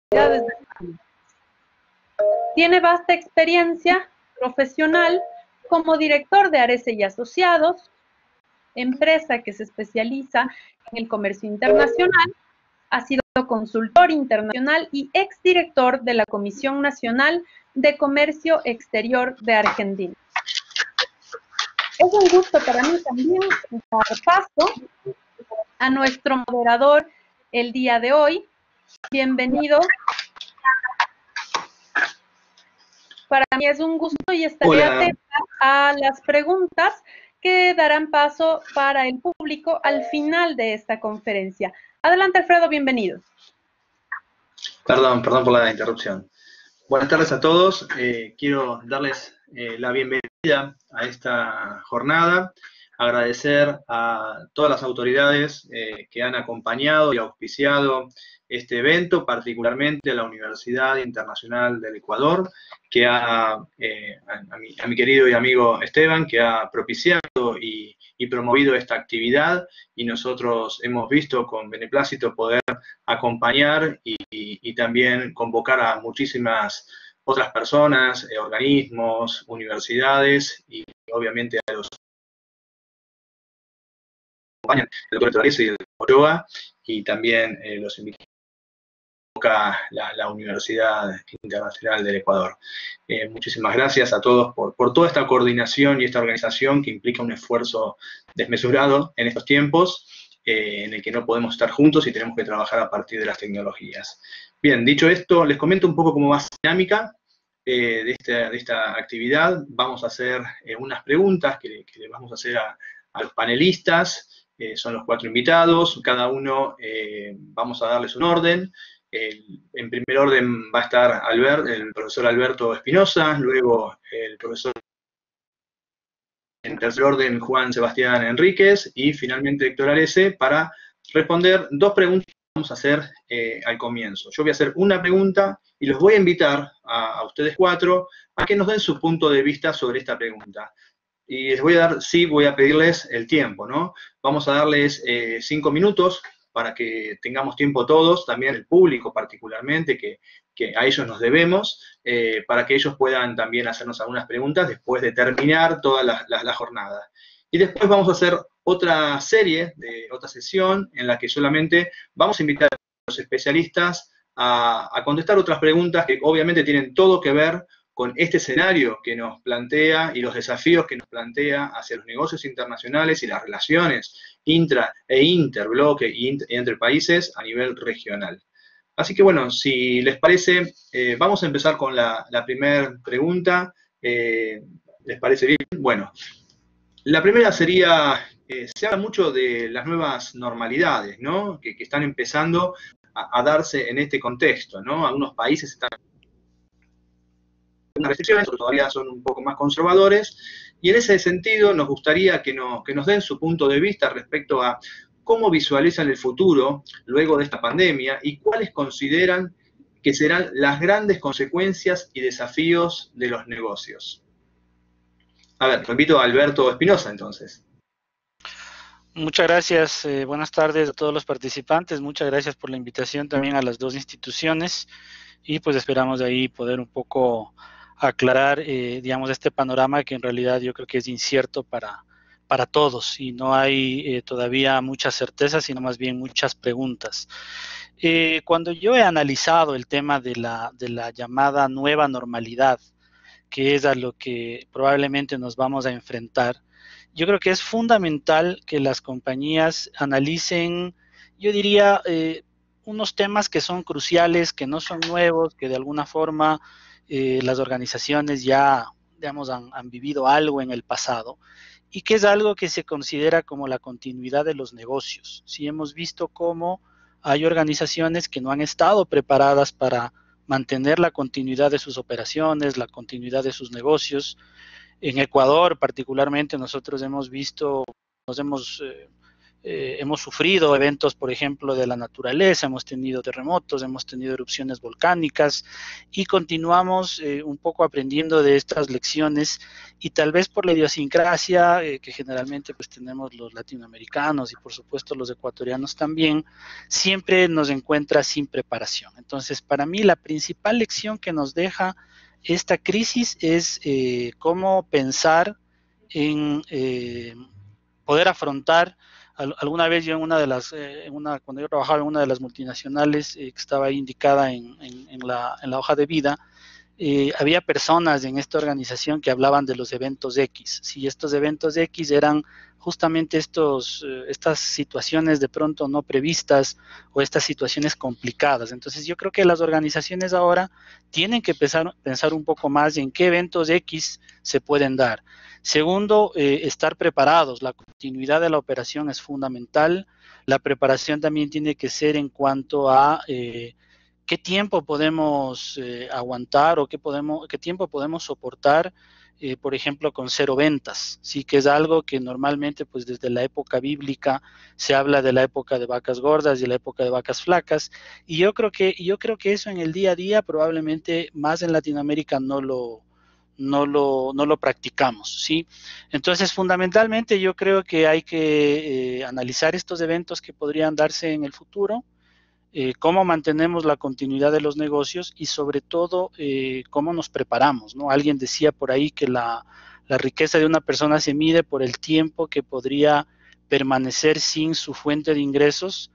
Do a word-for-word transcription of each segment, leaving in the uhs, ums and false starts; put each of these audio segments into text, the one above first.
Tiene vasta experiencia profesional como director de Arese y Asociados, empresa que se especializa en el comercio internacional. Ha sido consultor internacional y exdirector de la Comisión Nacional de Comercio Exterior de Argentina. Es un gusto para mí también dar paso a nuestro moderador el día de hoy. Bienvenido. Para mí es un gusto y estaré Hola. atenta a las preguntas que darán paso para el público al final de esta conferencia. Adelante, Alfredo, bienvenido. Perdón, perdón por la interrupción. Buenas tardes a todos. Eh, quiero darles eh, la bienvenida a esta jornada, agradecer a todas las autoridades eh, que han acompañado y auspiciado este evento, particularmente a la Universidad Internacional del Ecuador, que ha, eh, a, a, mi, a mi querido y amigo Esteban, que ha propiciado y, y promovido esta actividad, y nosotros hemos visto con beneplácito poder acompañar y, y, y también convocar a muchísimas otras personas, eh, organismos, universidades y obviamente a los acompañan, el doctor Torres y el Ochoa, y también eh, los invitamos a la, la Universidad Internacional del Ecuador. Eh, muchísimas gracias a todos por, por toda esta coordinación y esta organización que implica un esfuerzo desmesurado en estos tiempos, eh, en el que no podemos estar juntos y tenemos que trabajar a partir de las tecnologías. Bien, dicho esto, les comento un poco cómo va la dinámica eh, de, esta, de esta actividad. Vamos a hacer eh, unas preguntas que, que le vamos a hacer a, a los panelistas. Eh, son los cuatro invitados, cada uno eh, vamos a darles un orden. El, en primer orden va a estar Albert, el profesor Alberto Espinosa, luego el profesor, en tercer orden, Juan Sebastián Enríquez, y finalmente Héctor Arese, para responder dos preguntas que vamos a hacer eh, al comienzo. Yo voy a hacer una pregunta y los voy a invitar a, a ustedes cuatro a que nos den su punto de vista sobre esta pregunta. Y les voy a dar, sí, voy a pedirles el tiempo, ¿no? Vamos a darles eh, cinco minutos para que tengamos tiempo todos, también el público particularmente, que, que a ellos nos debemos, eh, para que ellos puedan también hacernos algunas preguntas después de terminar toda la, la, la jornada. Y después vamos a hacer otra serie, de otra sesión, en la que solamente vamos a invitar a los especialistas a, a contestar otras preguntas que obviamente tienen todo que ver con este escenario que nos plantea y los desafíos que nos plantea hacia los negocios internacionales y las relaciones intra e interbloque y inter, entre países a nivel regional. Así que bueno, si les parece, eh, vamos a empezar con la, la primera pregunta. Eh, ¿Les parece bien? Bueno, la primera sería, eh, se habla mucho de las nuevas normalidades, ¿no? Que, que están empezando a, a darse en este contexto, ¿no? Algunos países están unas restricciones, otros todavía son un poco más conservadores, y en ese sentido nos gustaría que, no, que nos den su punto de vista respecto a cómo visualizan el futuro luego de esta pandemia y cuáles consideran que serán las grandes consecuencias y desafíos de los negocios. A ver, repito a Alberto Espinosa entonces. Muchas gracias, eh, buenas tardes a todos los participantes, muchas gracias por la invitación también a las dos instituciones y pues esperamos de ahí poder un poco aclarar, eh, digamos, este panorama que en realidad yo creo que es incierto para, para todos y no hay eh, todavía muchas certezas, sino más bien muchas preguntas. Eh, cuando yo he analizado el tema de la, de la llamada nueva normalidad, que es a lo que probablemente nos vamos a enfrentar, yo creo que es fundamental que las compañías analicen, yo diría, eh, unos temas que son cruciales, que no son nuevos, que de alguna forma eh, las organizaciones ya, digamos, han, han vivido algo en el pasado y que es algo que se considera como la continuidad de los negocios. Sí hemos visto cómo hay organizaciones que no han estado preparadas para mantener la continuidad de sus operaciones, la continuidad de sus negocios. En Ecuador, particularmente, nosotros hemos visto, nos hemos eh, eh, hemos sufrido eventos, por ejemplo, de la naturaleza, hemos tenido terremotos, hemos tenido erupciones volcánicas y continuamos eh, un poco aprendiendo de estas lecciones y tal vez por la idiosincrasia eh, que generalmente pues tenemos los latinoamericanos y por supuesto los ecuatorianos también, siempre nos encuentra sin preparación. Entonces, para mí la principal lección que nos deja esta crisis es eh, cómo pensar en eh, poder afrontar. Alguna vez yo en una de las, eh, en una, cuando yo trabajaba en una de las multinacionales eh, que estaba ahí indicada en, en, en, la, en la hoja de vida, eh, había personas en esta organización que hablaban de los eventos X. Si estos eventos X eran justamente estos, eh, estas situaciones de pronto no previstas o estas situaciones complicadas. Entonces yo creo que las organizaciones ahora tienen que pensar, pensar un poco más en qué eventos X se pueden dar. Segundo, eh, estar preparados. La continuidad de la operación es fundamental. La preparación también tiene que ser en cuanto a eh, qué tiempo podemos eh, aguantar o qué, podemos, qué tiempo podemos soportar, eh, por ejemplo, con cero ventas, sí, que es algo que normalmente, pues desde la época bíblica se habla de la época de vacas gordas y la época de vacas flacas, y yo creo que, yo creo que eso en el día a día probablemente más en Latinoamérica no lo, no lo, no lo practicamos, ¿sí? Entonces, fundamentalmente yo creo que hay que eh, analizar estos eventos que podrían darse en el futuro, Eh, cómo mantenemos la continuidad de los negocios y sobre todo eh, cómo nos preparamos, ¿no? Alguien decía por ahí que la, la riqueza de una persona se mide por el tiempo que podría permanecer sin su fuente de ingresos,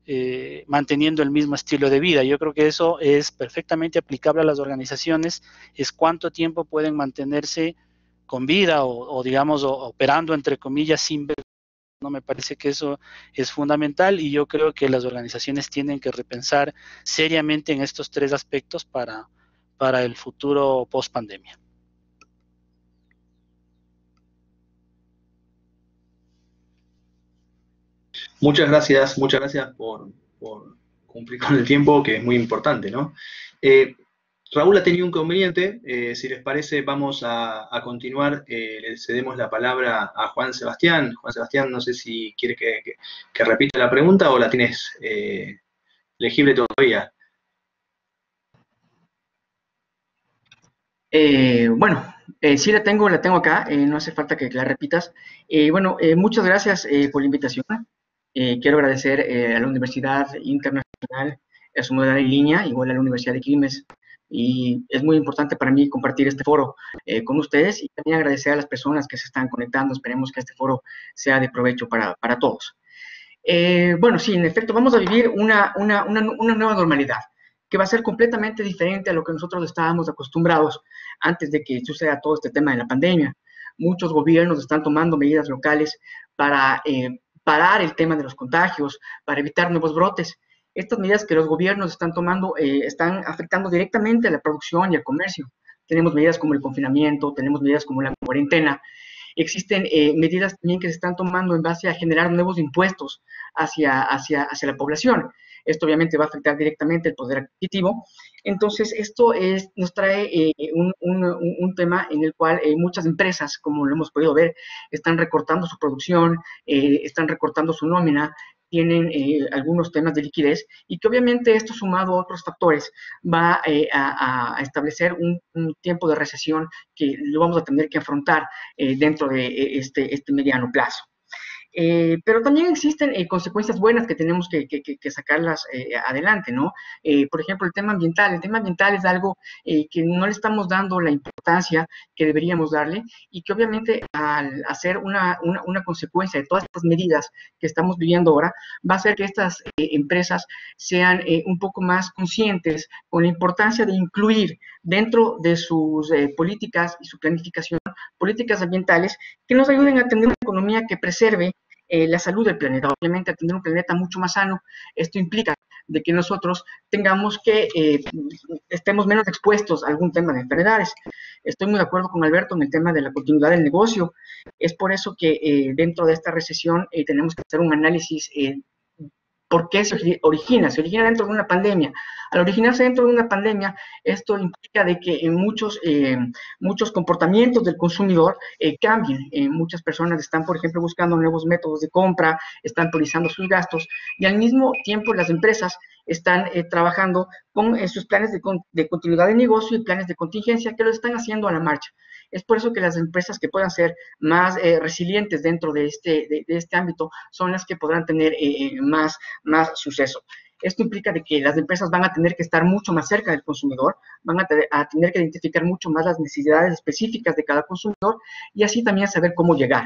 eh, manteniendo el mismo estilo de vida. Yo creo que eso es perfectamente aplicable a las organizaciones, es cuánto tiempo pueden mantenerse con vida o, o digamos, o, operando entre comillas sin ver. No, me parece que eso es fundamental y yo creo que las organizaciones tienen que repensar seriamente en estos tres aspectos para, para el futuro post pandemia. Muchas gracias, muchas gracias por, por cumplir con el tiempo, que es muy importante, ¿no? Eh, Raúl ha tenido un inconveniente, eh, si les parece vamos a, a continuar, eh, le cedemos la palabra a Juan Sebastián. Juan Sebastián, no sé si quieres que, que, que repita la pregunta o la tienes eh, legible todavía. Eh, bueno, eh, sí la tengo, la tengo acá, eh, no hace falta que la repitas. Eh, bueno, eh, muchas gracias eh, por la invitación. Eh, quiero agradecer eh, a la Universidad Internacional, a su modalidad en línea, igual a la Universidad de Quilmes, y es muy importante para mí compartir este foro eh, con ustedes y también agradecer a las personas que se están conectando. Esperemos que este foro sea de provecho para, para todos. Eh, bueno, sí, en efecto, vamos a vivir una, una, una, una nueva normalidad que va a ser completamente diferente a lo que nosotros estábamos acostumbrados antes de que suceda todo este tema de la pandemia. Muchos gobiernos están tomando medidas locales para eh, parar el tema de los contagios, para evitar nuevos brotes. Estas medidas que los gobiernos están tomando eh, están afectando directamente a la producción y al comercio. Tenemos medidas como el confinamiento, tenemos medidas como la cuarentena. Existen eh, medidas también que se están tomando en base a generar nuevos impuestos hacia, hacia, hacia la población. Esto obviamente va a afectar directamente el poder adquisitivo. Entonces, esto es, nos trae eh, un, un, un tema en el cual eh, muchas empresas, como lo hemos podido ver, están recortando su producción, eh, están recortando su nómina, tienen eh, algunos temas de liquidez y que obviamente esto sumado a otros factores va eh, a, a establecer un, un tiempo de recesión que lo vamos a tener que afrontar eh, dentro de este, este mediano plazo. Eh, pero también existen eh, consecuencias buenas que tenemos que, que, que sacarlas eh, adelante, ¿no? Eh, por ejemplo, el tema ambiental. El tema ambiental es algo eh, que no le estamos dando la importancia que deberíamos darle y que obviamente al hacer una, una, una consecuencia de todas estas medidas que estamos viviendo ahora, va a hacer que estas eh, empresas sean eh, un poco más conscientes con la importancia de incluir dentro de sus eh, políticas y su planificación políticas ambientales que nos ayuden a tener una economía que preserve eh, la salud del planeta. Obviamente, a tener un planeta mucho más sano, esto implica de que nosotros tengamos que, eh, estemos menos expuestos a algún tema de enfermedades. Estoy muy de acuerdo con Alberto en el tema de la continuidad del negocio. Es por eso que eh, dentro de esta recesión eh, tenemos que hacer un análisis eh, ¿Por qué se origina? Se origina dentro de una pandemia. Al originarse dentro de una pandemia, esto implica de que en muchos, eh, muchos comportamientos del consumidor eh, cambien. Eh, muchas personas están, por ejemplo, buscando nuevos métodos de compra, están priorizando sus gastos, y al mismo tiempo las empresas están eh, trabajando con eh, sus planes de, con, de continuidad de negocio y planes de contingencia que lo están haciendo a la marcha. Es por eso que las empresas que puedan ser más eh, resilientes dentro de este, de, de este ámbito son las que podrán tener eh, más, más suceso. Esto implica de que las empresas van a tener que estar mucho más cerca del consumidor, van a, tener, a tener que identificar mucho más las necesidades específicas de cada consumidor y así también saber cómo llegar.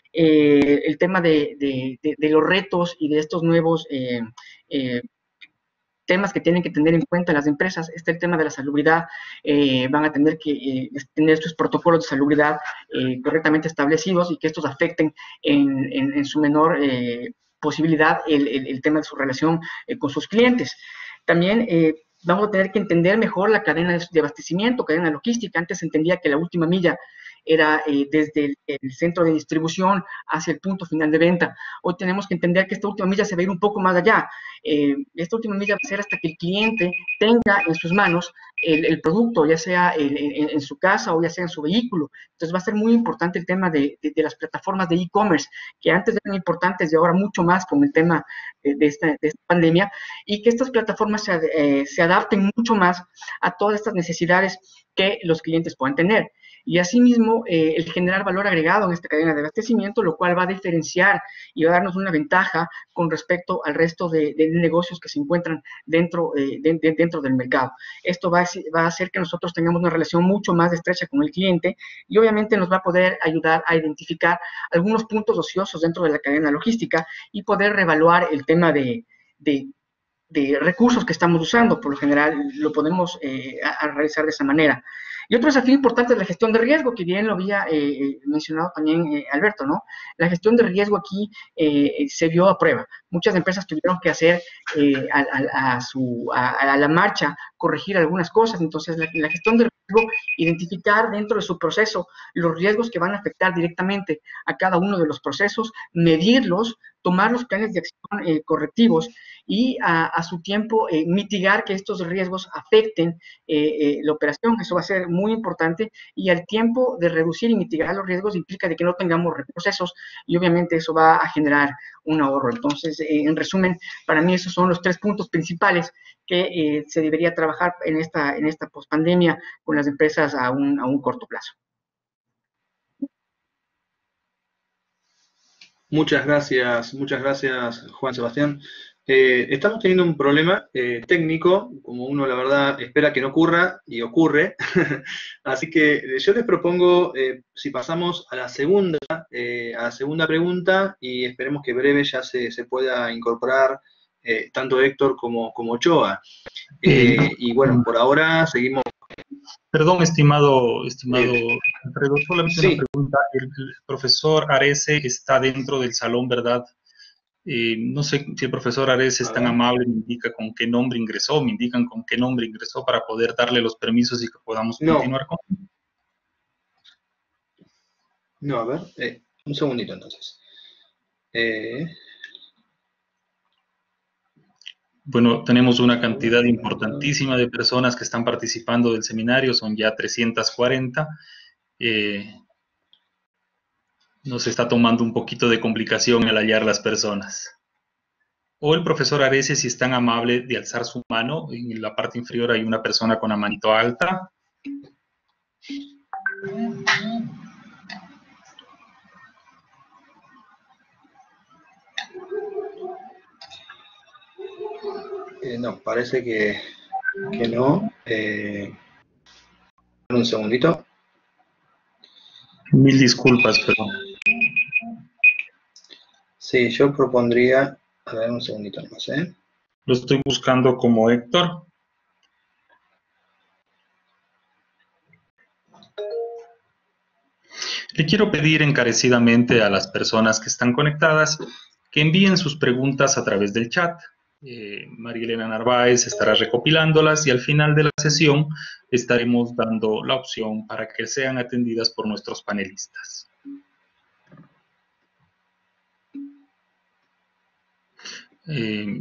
Eh, el tema de, de, de, de los retos y de estos nuevos eh, eh, temas que tienen que tener en cuenta las empresas, está el tema de la salubridad, eh, van a tener que eh, tener sus protocolos de salubridad eh, correctamente establecidos y que estos afecten en, en, en su menor eh, posibilidad el, el, el tema de su relación eh, con sus clientes. También eh, vamos a tener que entender mejor la cadena de abastecimiento, cadena logística. Antes se entendía que la última milla era eh, desde el, el centro de distribución hacia el punto final de venta. Hoy tenemos que entender que esta última milla se va a ir un poco más allá. Eh, esta última milla va a ser hasta que el cliente tenga en sus manos el, el producto, ya sea el, en, en su casa o ya sea en su vehículo. Entonces va a ser muy importante el tema de, de, de las plataformas de e-commerce, que antes eran importantes y ahora mucho más con el tema de, de, esta, de esta pandemia, y que estas plataformas se, eh, se adapten mucho más a todas estas necesidades que los clientes puedan tener. Y asimismo, eh, el generar valor agregado en esta cadena de abastecimiento, lo cual va a diferenciar y va a darnos una ventaja con respecto al resto de, de negocios que se encuentran dentro, eh, de, de, dentro del mercado. Esto va a, va a hacer que nosotros tengamos una relación mucho más estrecha con el cliente y obviamente nos va a poder ayudar a identificar algunos puntos ociosos dentro de la cadena logística y poder reevaluar el tema de, de de recursos que estamos usando. Por lo general lo podemos eh, a, a realizar de esa manera. Y otro desafío importante es la gestión de riesgo, que bien lo había eh, mencionado también eh, Alberto, ¿no? La gestión de riesgo aquí eh, se vio a prueba. Muchas empresas tuvieron que hacer eh, a, a, a, su, a, a la marcha, corregir algunas cosas. Entonces, la, la gestión de riesgo, identificar dentro de su proceso los riesgos que van a afectar directamente a cada uno de los procesos, medirlos, tomar los planes de acción eh, correctivos y a, a su tiempo eh, mitigar que estos riesgos afecten eh, eh, la operación, que eso va a ser muy importante, y al tiempo de reducir y mitigar los riesgos implica de que no tengamos reprocesos y obviamente eso va a generar un ahorro. Entonces, eh, en resumen, para mí esos son los tres puntos principales que eh, se debería trabajar en esta, en esta pospandemia con las empresas a un, a un corto plazo. Muchas gracias, muchas gracias, Juan Sebastián. Eh, estamos teniendo un problema eh, técnico, como uno la verdad espera que no ocurra, y ocurre. Así que yo les propongo, eh, si pasamos a la segunda, eh, a la segunda pregunta, y esperemos que breve ya se, se pueda incorporar eh, tanto Héctor como, como Ochoa. Eh, Eh, y bueno, por ahora seguimos. Perdón, estimado, estimado Alfredo, solamente Sí. una pregunta. El, el profesor Arese está dentro del salón, ¿verdad? Eh, no sé si el profesor Arese es tan amable, me indica con qué nombre ingresó, me indican con qué nombre ingresó para poder darle los permisos y que podamos No. continuar con. No, a ver, eh, un segundito entonces. Eh... Bueno, tenemos una cantidad importantísima de personas que están participando del seminario, son ya trescientas cuarenta. Eh, nos está tomando un poquito de complicación el hallar las personas. O el profesor Arese, si es tan amable de alzar su mano, en la parte inferior hay una persona con la manito alta. Eh, no, parece que, que no. Eh, un segundito. Mil disculpas, pero... Sí, yo propondría... A ver, un segundito más, ¿eh? Lo estoy buscando como Héctor. Le quiero pedir encarecidamente a las personas que están conectadas que envíen sus preguntas a través del chat. Eh, María Elena Narváez estará recopilándolas y al final de la sesión estaremos dando la opción para que sean atendidas por nuestros panelistas. Eh,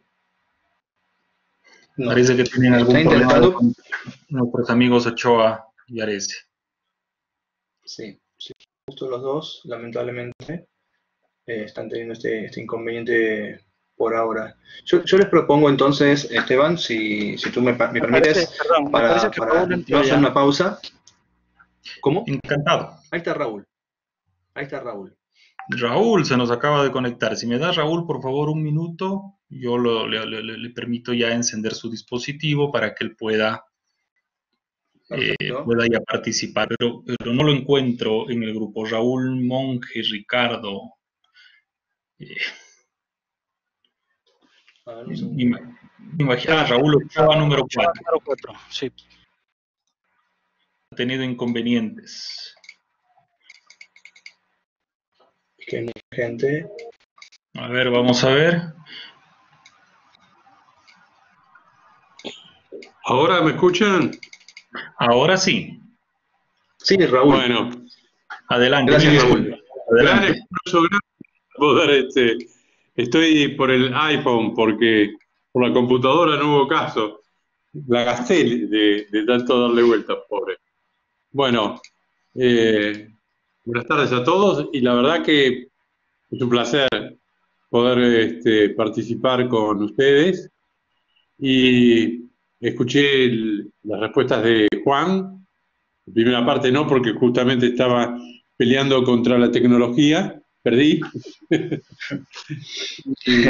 No. Parece que tienen algún Está problema intentando. con nuestros amigos Ochoa y Arese. Sí, sí, justo los dos, lamentablemente, eh, están teniendo este, este inconveniente por ahora. Yo, yo les propongo entonces, Esteban, si, si tú me, pa- me Me parece, permites, perdón, me parece para, que para Raúl no entró hacer ya. una pausa. ¿Cómo? Encantado. Ahí está Raúl. Ahí está Raúl. Raúl se nos acaba de conectar. Si me da Raúl, por favor, un minuto, yo lo- le, le- le permito ya encender su dispositivo para que él pueda, eh, Perfecto. pueda ya participar, pero, pero no lo encuentro en el grupo. Raúl Monge, Ricardo. eh, A ver, un me segundo. ima- me imagino- ah, Raúl Ochoa, número Ochoa, cuatro. número cuatro, sí. Ha tenido inconvenientes. Es que hay mucha gente. A ver, vamos a ver. ¿Ahora me escuchan? Ahora sí. Sí, Raúl. Bueno, Adelante. Gracias, muy bien. Raúl. Gran Adelante. esfuerzo, gran poder, este, estoy por el iPhone porque por la computadora no hubo caso. La gasté de, de tanto darle vueltas, pobre. Bueno, eh, buenas tardes a todos y la verdad que es un placer poder este, participar con ustedes y escuché el- las respuestas de Juan. La primera parte no, porque justamente estaba peleando contra la tecnología, perdí. y,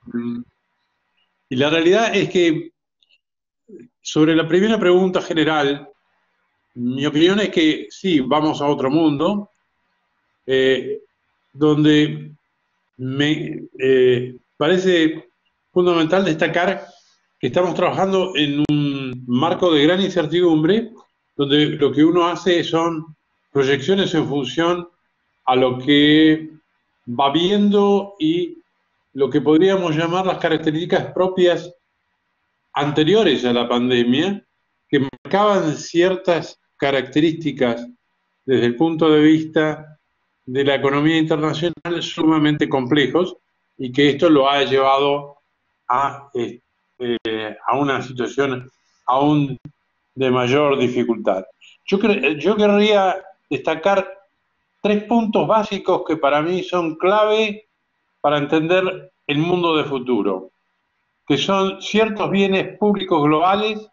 y la realidad es que sobre la primera pregunta general, mi opinión es que sí, vamos a otro mundo, eh, donde me eh, parece fundamental destacar que estamos trabajando en un marco de gran incertidumbre, donde lo que uno hace son proyecciones en función a lo que va viendo y lo que podríamos llamar las características propias anteriores a la pandemia, que marcaban ciertas características desde el punto de vista de la economía internacional sumamente complejos y que esto lo ha llevado a, eh, eh, a una situación aún de mayor dificultad. Yo, cre- yo querría destacar tres puntos básicos que para mí son clave para entender el mundo de futuro, que son ciertos bienes públicos globales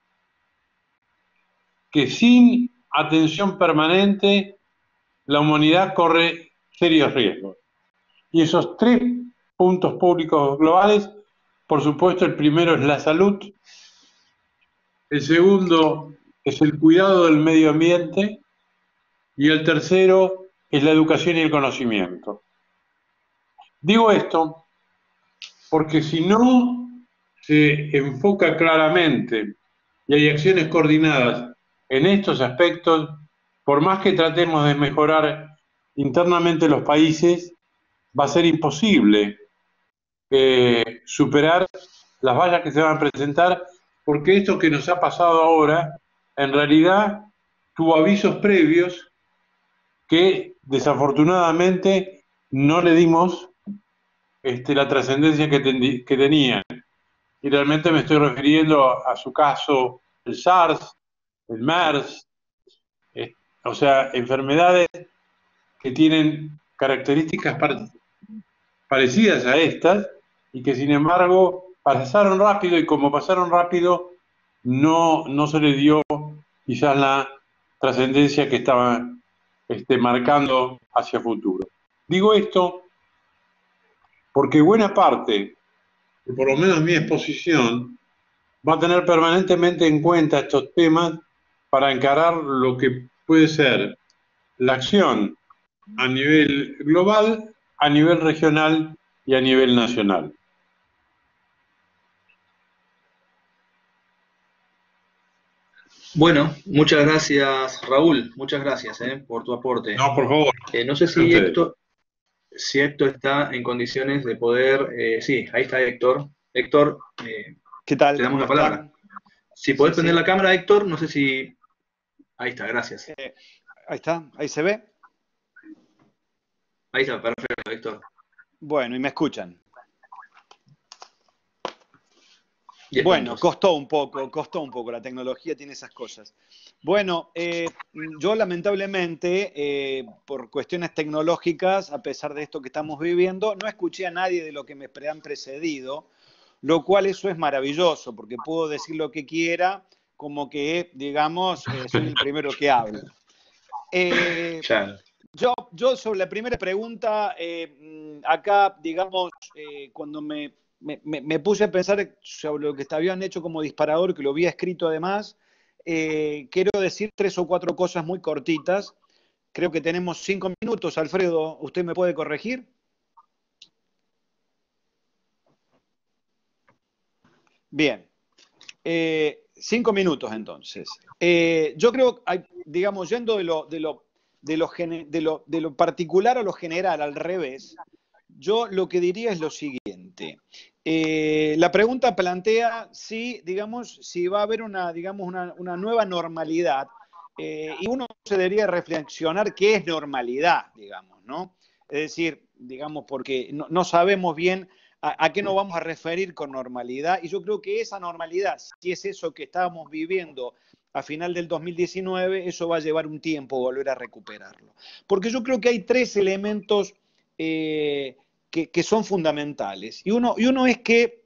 que sin atención permanente la humanidad corre serios riesgos. Y esos tres puntos públicos globales, por supuesto, el primero es la salud, el segundo es el cuidado del medio ambiente y el tercero es la educación y el conocimiento. Digo esto porque si no se enfoca claramente y hay acciones coordinadas en estos aspectos, por más que tratemos de mejorar internamente los países, va a ser imposible eh, superar las vallas que se van a presentar, porque esto que nos ha pasado ahora, en realidad tuvo avisos previos que desafortunadamente no le dimos este, la trascendencia que, ten, que tenían. Y realmente me estoy refiriendo a, a su caso, el SARS, el MERS, eh, o sea, enfermedades que tienen características parecidas a estas y que sin embargo pasaron rápido y como pasaron rápido no, no se le dio quizás la trascendencia que estaban este, marcando hacia futuro. Digo esto porque buena parte, por lo menos mi exposición, va a tener permanentemente en cuenta estos temas para encarar lo que puede ser la acción a nivel global, a nivel regional y a nivel nacional. Bueno, muchas gracias, Raúl. Muchas gracias eh, por tu aporte. No, por favor. Eh, no sé si Héctor, si Héctor está en condiciones de poder... Eh, sí, ahí está Héctor. Héctor, eh, ¿Qué tal? te damos la ¿Cómo palabra. están? Si podés Sí, prender sí. la cámara, Héctor, no sé si... Ahí está, gracias. Eh, ahí está, ahí se ve. Ahí está, perfecto, Héctor. Bueno, y me escuchan. diez Bueno, puntos. costó un poco, costó un poco. La tecnología tiene esas cosas. Bueno, eh, yo lamentablemente, eh, por cuestiones tecnológicas, a pesar de esto que estamos viviendo, no escuché a nadie de lo que me pre- han precedido, lo cual eso es maravilloso, porque puedo decir lo que quiera, como que, digamos, eh, soy el primero que habla. Eh, Claro. yo, yo sobre la primera pregunta, eh, acá, digamos, eh, cuando me, me, me, puse a pensar sobre lo que habían hecho como disparador, que lo había escrito además, eh, quiero decir tres o cuatro cosas muy cortitas. Creo que tenemos cinco minutos. Alfredo, ¿usted me puede corregir? Bien. Eh, cinco minutos entonces. Eh, yo creo, digamos, yendo de lo, de, lo, de, lo, de, lo, de lo particular a lo general, al revés, yo lo que diría es lo siguiente. Eh, la pregunta plantea si, digamos, si va a haber una, digamos, una, una nueva normalidad, eh, y uno se debería reflexionar qué es normalidad, digamos, ¿no? Es decir, digamos, porque no, no sabemos bien a, a qué nos vamos a referir con normalidad, y yo creo que esa normalidad, si es eso que estábamos viviendo a final del dos mil diecinueve, eso va a llevar un tiempo volver a recuperarlo. Porque yo creo que hay tres elementos eh, que, que son fundamentales. Y uno, y uno es que,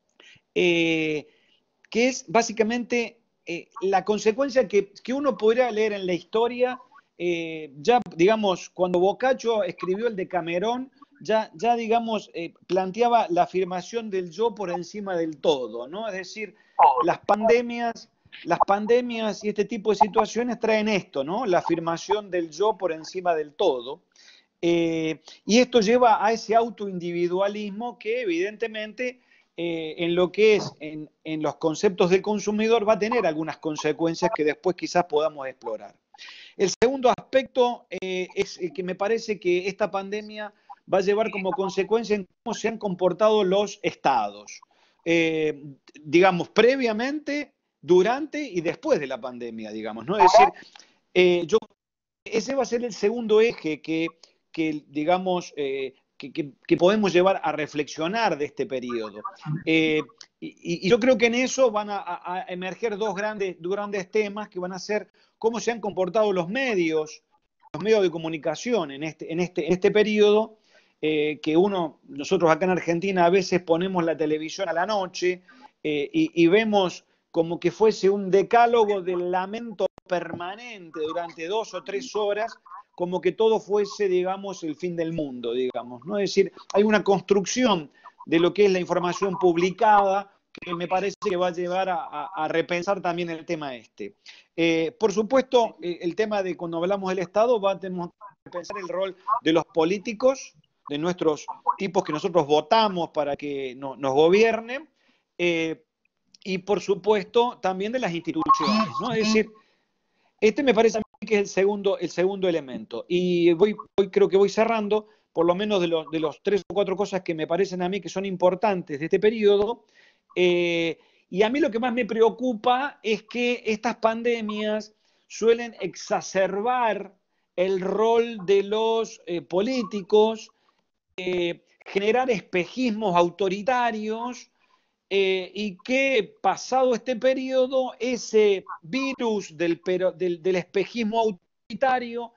eh, que es básicamente eh, la consecuencia que, que uno podría leer en la historia, eh, ya, digamos, cuando Boccaccio escribió el Decamerón, ya, ya digamos, eh, planteaba la afirmación del yo por encima del todo, ¿no? Es decir, las pandemias, las pandemias y este tipo de situaciones traen esto, ¿no? La afirmación del yo por encima del todo. Eh, y esto lleva a ese autoindividualismo que evidentemente eh, en lo que es en, en los conceptos del consumidor va a tener algunas consecuencias que después quizás podamos explorar. El segundo aspecto eh, es que me parece que esta pandemia va a llevar como consecuencia en cómo se han comportado los estados, eh, digamos, previamente, durante y después de la pandemia, digamos, ¿no? Es decir, eh, yo, ese va a ser el segundo eje que, que digamos, eh, que, que, que podemos llevar a reflexionar de este periodo. Eh, y, y yo creo que en eso van a, a emerger dos grandes, dos grandes temas que van a ser cómo se han comportado los medios, los medios de comunicación en este, en este, en este periodo, eh, que uno, nosotros acá en Argentina a veces ponemos la televisión a la noche eh, y, y vemos como que fuese un decálogo del lamento permanente durante dos o tres horas, como que todo fuese, digamos, el fin del mundo, digamos, ¿no? Es decir, hay una construcción de lo que es la información publicada que me parece que va a llevar a, a, a repensar también el tema este. Eh, por supuesto, eh, el tema de cuando hablamos del Estado, va a tener que pensar el rol de los políticos, de nuestros tipos que nosotros votamos para que no, nos gobiernen, eh, y por supuesto también de las instituciones, ¿no? Es decir, este me parece a mí que es el segundo, el segundo elemento. Y voy, voy, creo que voy cerrando, por lo menos de, lo, de los tres o cuatro cosas que me parecen a mí que son importantes de este periodo. Eh, y a mí lo que más me preocupa es que estas pandemias suelen exacerbar el rol de los eh, políticos, eh, generar espejismos autoritarios, eh, y que pasado este periodo ese virus del, del, del espejismo autoritario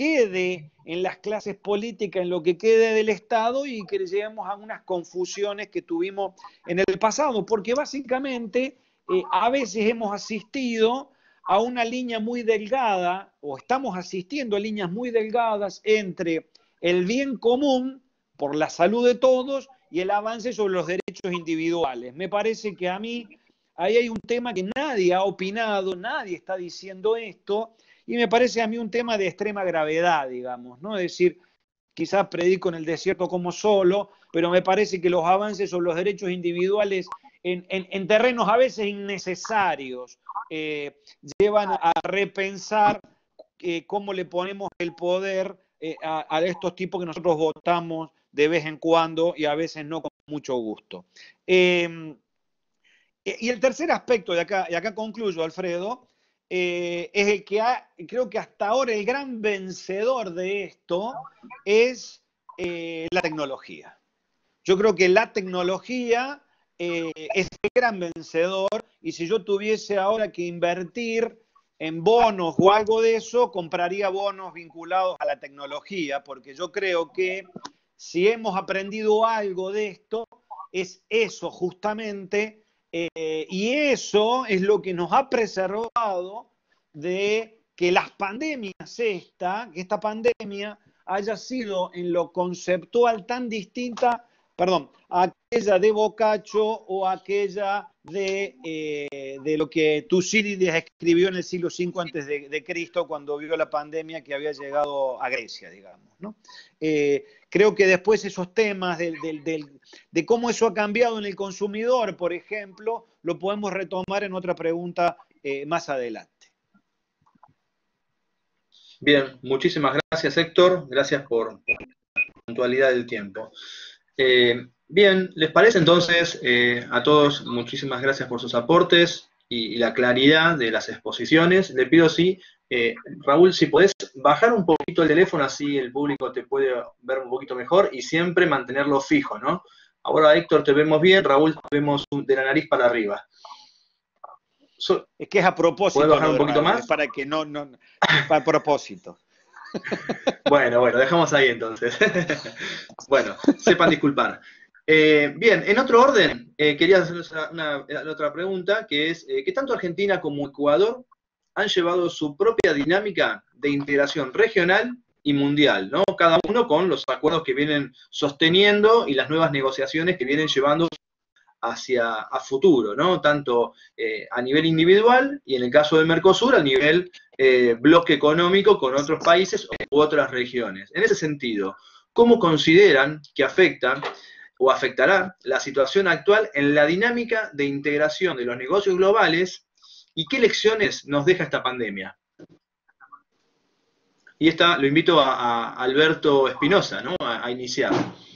quede en las clases políticas, en lo que quede del Estado, y que lleguemos a unas confusiones que tuvimos en el pasado, porque básicamente eh, a veces hemos asistido a una línea muy delgada, o estamos asistiendo a líneas muy delgadas entre el bien común por la salud de todos y el avance sobre los derechos individuales. Me parece que a mí ahí hay un tema que nadie ha opinado, nadie está diciendo esto, y me parece a mí un tema de extrema gravedad, digamos, ¿no? Es decir, quizás predico en el desierto como solo, pero me parece que los avances sobre los derechos individuales en, en, en terrenos a veces innecesarios eh, llevan a repensar eh, cómo le ponemos el poder eh, a, a estos tipos que nosotros votamos de vez en cuando y a veces no con mucho gusto. Eh, y el tercer aspecto, de acá, y acá concluyo, Alfredo, eh, es el que ha, creo que hasta ahora el gran vencedor de esto es eh, la tecnología. Yo creo que la tecnología eh, es el gran vencedor, y si yo tuviese ahora que invertir en bonos o algo de eso, compraría bonos vinculados a la tecnología, porque yo creo que si hemos aprendido algo de esto, es eso justamente, eh, y eso es lo que nos ha preservado de que las pandemias esta, que esta pandemia haya sido en lo conceptual tan distinta, perdón, a aquella de Boccaccio o aquella de, eh, de lo que Tucídides escribió en el siglo cinco antes de, de Cristo, cuando vio la pandemia que había llegado a Grecia, digamos, ¿no? Eh, creo que después esos temas del, del, del, de cómo eso ha cambiado en el consumidor, por ejemplo, lo podemos retomar en otra pregunta eh, más adelante. Bien, muchísimas gracias, Héctor. Gracias por la puntualidad del tiempo. Eh, bien, ¿les parece entonces eh, a todos? Muchísimas gracias por sus aportes y, y la claridad de las exposiciones. Le pido, sí, eh, Raúl, si podés bajar un poquito el teléfono, así el público te puede ver un poquito mejor, y siempre mantenerlo fijo, ¿no? Ahora, Héctor, te vemos bien, Raúl, te vemos de la nariz para arriba. So, es que es a propósito. ¿Puedes bajar un poquito Raúl, más? Es para que no, no, para propósito. Bueno, bueno, dejamos ahí entonces. Bueno, sepan disculpar. Eh, bien, en otro orden, eh, quería hacer una, una, otra pregunta, que es, eh, ¿qué tanto Argentina como Ecuador han llevado su propia dinámica de integración regional y mundial, ¿no? Cada uno con los acuerdos que vienen sosteniendo y las nuevas negociaciones que vienen llevando hacia a futuro, ¿no? Tanto eh, a nivel individual y en el caso de Mercosur a nivel eh, bloque económico con otros países u otras regiones. En ese sentido, ¿cómo consideran que afecta o afectará la situación actual en la dinámica de integración de los negocios globales y qué lecciones nos deja esta pandemia? Y esta lo invito a, a Alberto Espinosa, ¿no? A, a iniciar.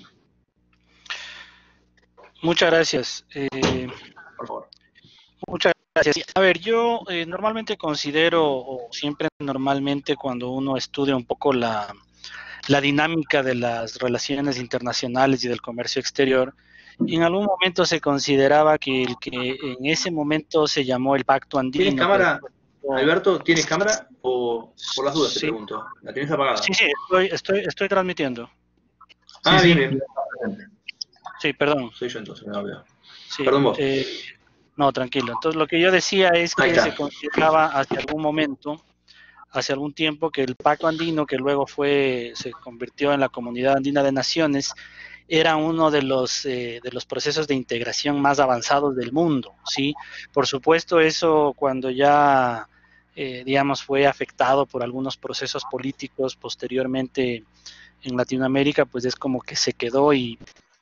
Muchas gracias. Eh, Por favor. Muchas gracias. A ver, yo eh, normalmente considero, o siempre normalmente cuando uno estudia un poco la, la dinámica de las relaciones internacionales y del comercio exterior, en algún momento se consideraba que el que en ese momento se llamó el Pacto Andino. ¿Tienes cámara, pero, Alberto? ¿Tienes cámara? O por las dudas sí. te pregunto. ¿La tienes apagada? Sí, sí, estoy, estoy, estoy transmitiendo. Ah, sí, bien, sí. bien. Sí, perdón. Soy yo entonces, me olvidé. Sí, Perdón vos. eh, no, tranquilo. Entonces, lo que yo decía es que se consideraba hace algún momento, hace algún tiempo, que el Pacto Andino, que luego fue, se convirtió en la Comunidad Andina de Naciones, era uno de los, eh, de los procesos de integración más avanzados del mundo, ¿sí? Por supuesto, eso cuando ya, eh, digamos, fue afectado por algunos procesos políticos posteriormente en Latinoamérica, pues es como que se quedó y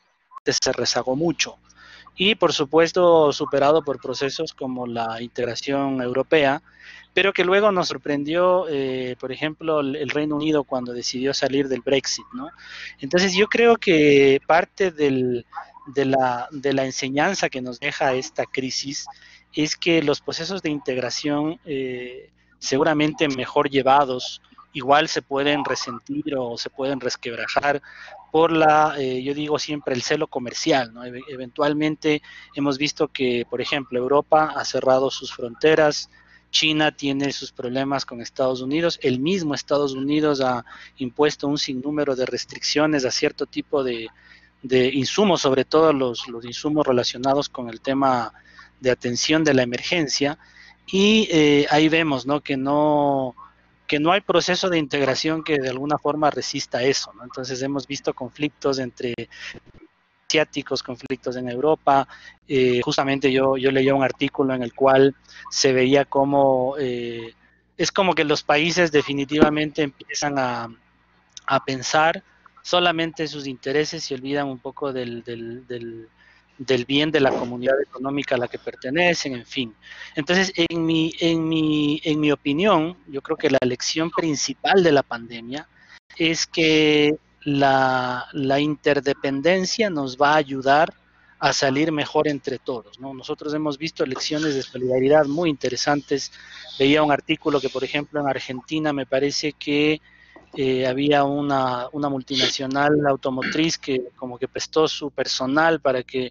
se rezagó mucho. Y por supuesto superado por procesos como la integración europea, pero que luego nos sorprendió, eh, por ejemplo, el, el Reino Unido cuando decidió salir del Brexit, ¿no? Entonces yo creo que parte del, de, la, de la enseñanza que nos deja esta crisis es que los procesos de integración eh, seguramente mejor llevados igual se pueden resentir o se pueden resquebrajar por la, eh, yo digo siempre, el celo comercial, ¿no? E- eventualmente hemos visto que, por ejemplo, Europa ha cerrado sus fronteras, China tiene sus problemas con Estados Unidos, el mismo Estados Unidos ha impuesto un sinnúmero de restricciones a cierto tipo de, de insumos, sobre todo los, los insumos relacionados con el tema de atención de la emergencia, y eh, ahí vemos, ¿no?, que no... que no hay proceso de integración que de alguna forma resista eso, ¿no? Entonces hemos visto conflictos entre asiáticos, conflictos en Europa, eh, justamente yo, yo leía un artículo en el cual se veía como, eh, es como que los países definitivamente empiezan a, a pensar solamente sus intereses y olvidan un poco del, del, del del bien de la comunidad económica a la que pertenecen, en fin. Entonces, en mi, en mi, en mi opinión, yo creo que la lección principal de la pandemia es que la, la interdependencia nos va a ayudar a salir mejor entre todos, ¿no? Nosotros hemos visto lecciones de solidaridad muy interesantes. Veía un artículo que, por ejemplo, en Argentina me parece que Eh, había una, una multinacional automotriz que como que prestó su personal para que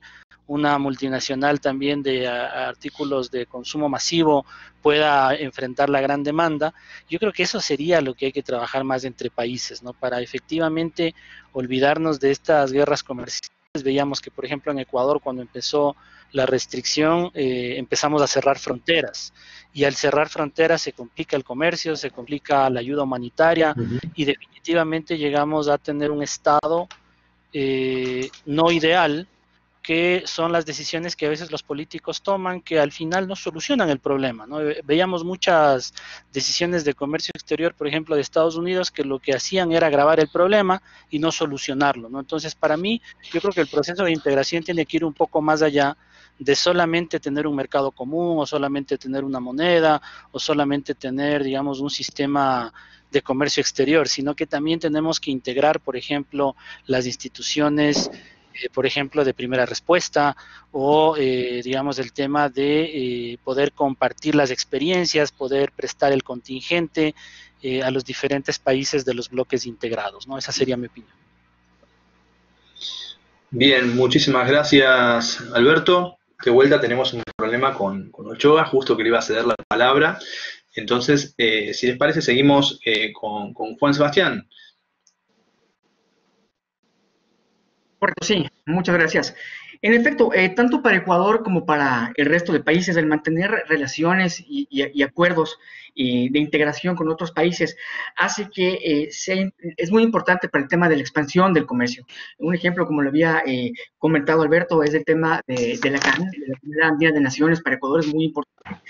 una multinacional también de a, artículos de consumo masivo pueda enfrentar la gran demanda. Yo creo que eso sería lo que hay que trabajar más entre países, ¿no? Para efectivamente olvidarnos de estas guerras comerciales. Veíamos que, por ejemplo, en Ecuador, cuando empezó la restricción, eh, empezamos a cerrar fronteras, y al cerrar fronteras se complica el comercio, se complica la ayuda humanitaria, uh-huh. y definitivamente llegamos a tener un estado eh, no ideal, que son las decisiones que a veces los políticos toman, que al final no solucionan el problema, ¿no? Veíamos muchas decisiones de comercio exterior, por ejemplo, de Estados Unidos, que lo que hacían era agravar el problema y no solucionarlo, ¿no? Entonces, para mí, yo creo que el proceso de integración tiene que ir un poco más allá de solamente tener un mercado común, o solamente tener una moneda, o solamente tener, digamos, un sistema de comercio exterior, sino que también tenemos que integrar, por ejemplo, las instituciones, Eh, por ejemplo, de primera respuesta, o eh, digamos el tema de eh, poder compartir las experiencias, poder prestar el contingente eh, a los diferentes países de los bloques integrados, ¿no? Esa sería mi opinión. Bien, muchísimas gracias, Alberto. De vuelta tenemos un problema con, con Ochoa, justo que le iba a ceder la palabra. Entonces, eh, si les parece, seguimos eh, con, con Juan Sebastián. Correcto, sí, muchas gracias. En efecto, eh, tanto para Ecuador como para el resto de países, el mantener relaciones y, y, y acuerdos y de integración con otros países hace que eh, sea, es muy importante para el tema de la expansión del comercio. Un ejemplo, como lo había eh, comentado Alberto, es el tema de, de la cadena de la Primera Andina de Naciones. Para Ecuador es muy importante.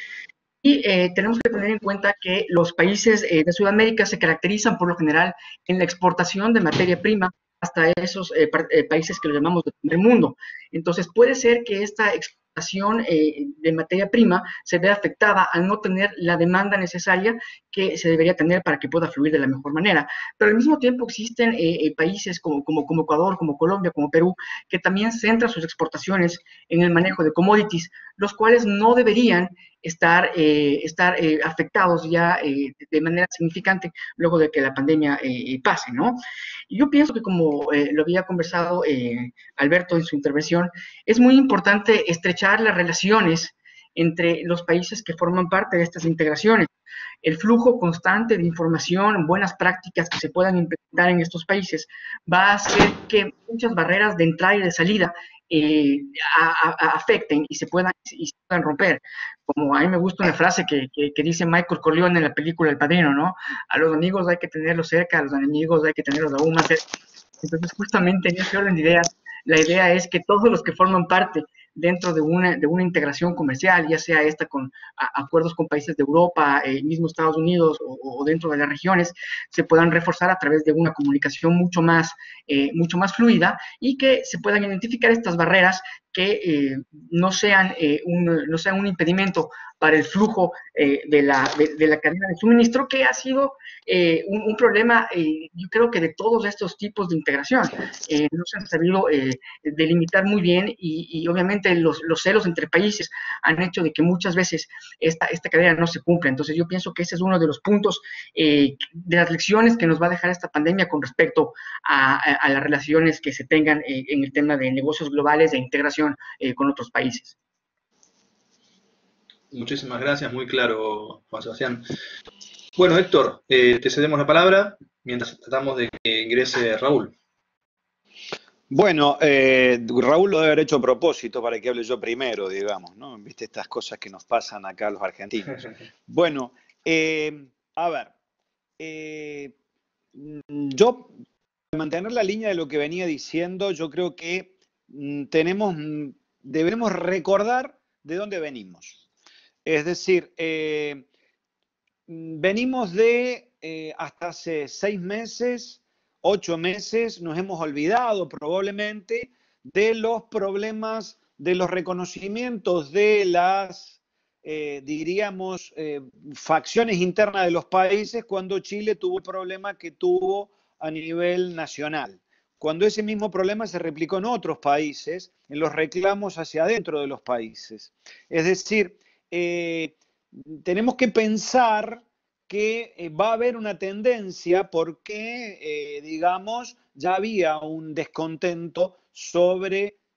Y eh, tenemos que tener en cuenta que los países eh, de Sudamérica se caracterizan por lo general en la exportación de materia prima hasta esos eh, eh, países que lo llamamos de primer mundo. Entonces, puede ser que esta exportación eh, de materia prima se vea afectada al no tener la demanda necesaria que se debería tener para que pueda fluir de la mejor manera. Pero al mismo tiempo existen eh, países como, como, como Ecuador, como Colombia, como Perú, que también centran sus exportaciones en el manejo de commodities, los cuales no deberían estar, eh, estar eh, afectados ya eh, de manera significante luego de que la pandemia eh, pase, ¿no? Y yo pienso que, como eh, lo había conversado eh, Alberto en su intervención, es muy importante estrechar las relaciones entre los países que forman parte de estas integraciones. El flujo constante de información, buenas prácticas que se puedan implementar en estos países, va a hacer que muchas barreras de entrada y de salida eh, a, a, afecten y se, puedan, y se puedan romper. Como a mí me gusta una frase que, que, que dice Michael Corleone en la película El Padrino, ¿no? A los amigos hay que tenerlos cerca, a los enemigos hay que tenerlos aún más cerca. Entonces, justamente en ese orden de ideas, la idea es que todos los que forman parte dentro de una, de una integración comercial, ya sea esta con a, acuerdos con países de Europa, eh, mismo Estados Unidos o, o dentro de las regiones, se puedan reforzar a través de una comunicación mucho más, eh, mucho más fluida, y que se puedan identificar estas barreras que eh, no, sean, eh, un, no sean un impedimento para el flujo eh, de, la, de, de la cadena de suministro, que ha sido eh, un, un problema, eh, yo creo que de todos estos tipos de integración. Eh, no se han sabido eh, delimitar muy bien, y, y obviamente los, los celos entre países han hecho de que muchas veces esta, esta cadena no se cumpla. Entonces yo pienso que ese es uno de los puntos eh, de las lecciones que nos va a dejar esta pandemia con respecto a, a, a las relaciones que se tengan eh, en el tema de negocios globales e integración eh, con otros países. Muchísimas gracias, muy claro, Juan Sebastián. Bueno, Héctor, eh, te cedemos la palabra mientras tratamos de que ingrese Raúl. Bueno, eh, Raúl lo debe haber hecho a propósito para que hable yo primero, digamos, ¿no? Viste estas cosas que nos pasan acá a los argentinos. Bueno, eh, a ver, eh, yo, para mantener la línea de lo que venía diciendo, yo creo que mm, tenemos, debemos recordar de dónde venimos. Es decir, eh, venimos de, eh, hasta hace seis meses, ocho meses, nos hemos olvidado probablemente de los problemas, de los reconocimientos de las, eh, diríamos, eh, facciones internas de los países cuando Chile tuvo el problema que tuvo a nivel nacional. Cuando ese mismo problema se replicó en otros países, en los reclamos hacia adentro de los países. Es decir, Eh, tenemos que pensar que eh, va a haber una tendencia porque, eh, digamos, ya había un descontento sobre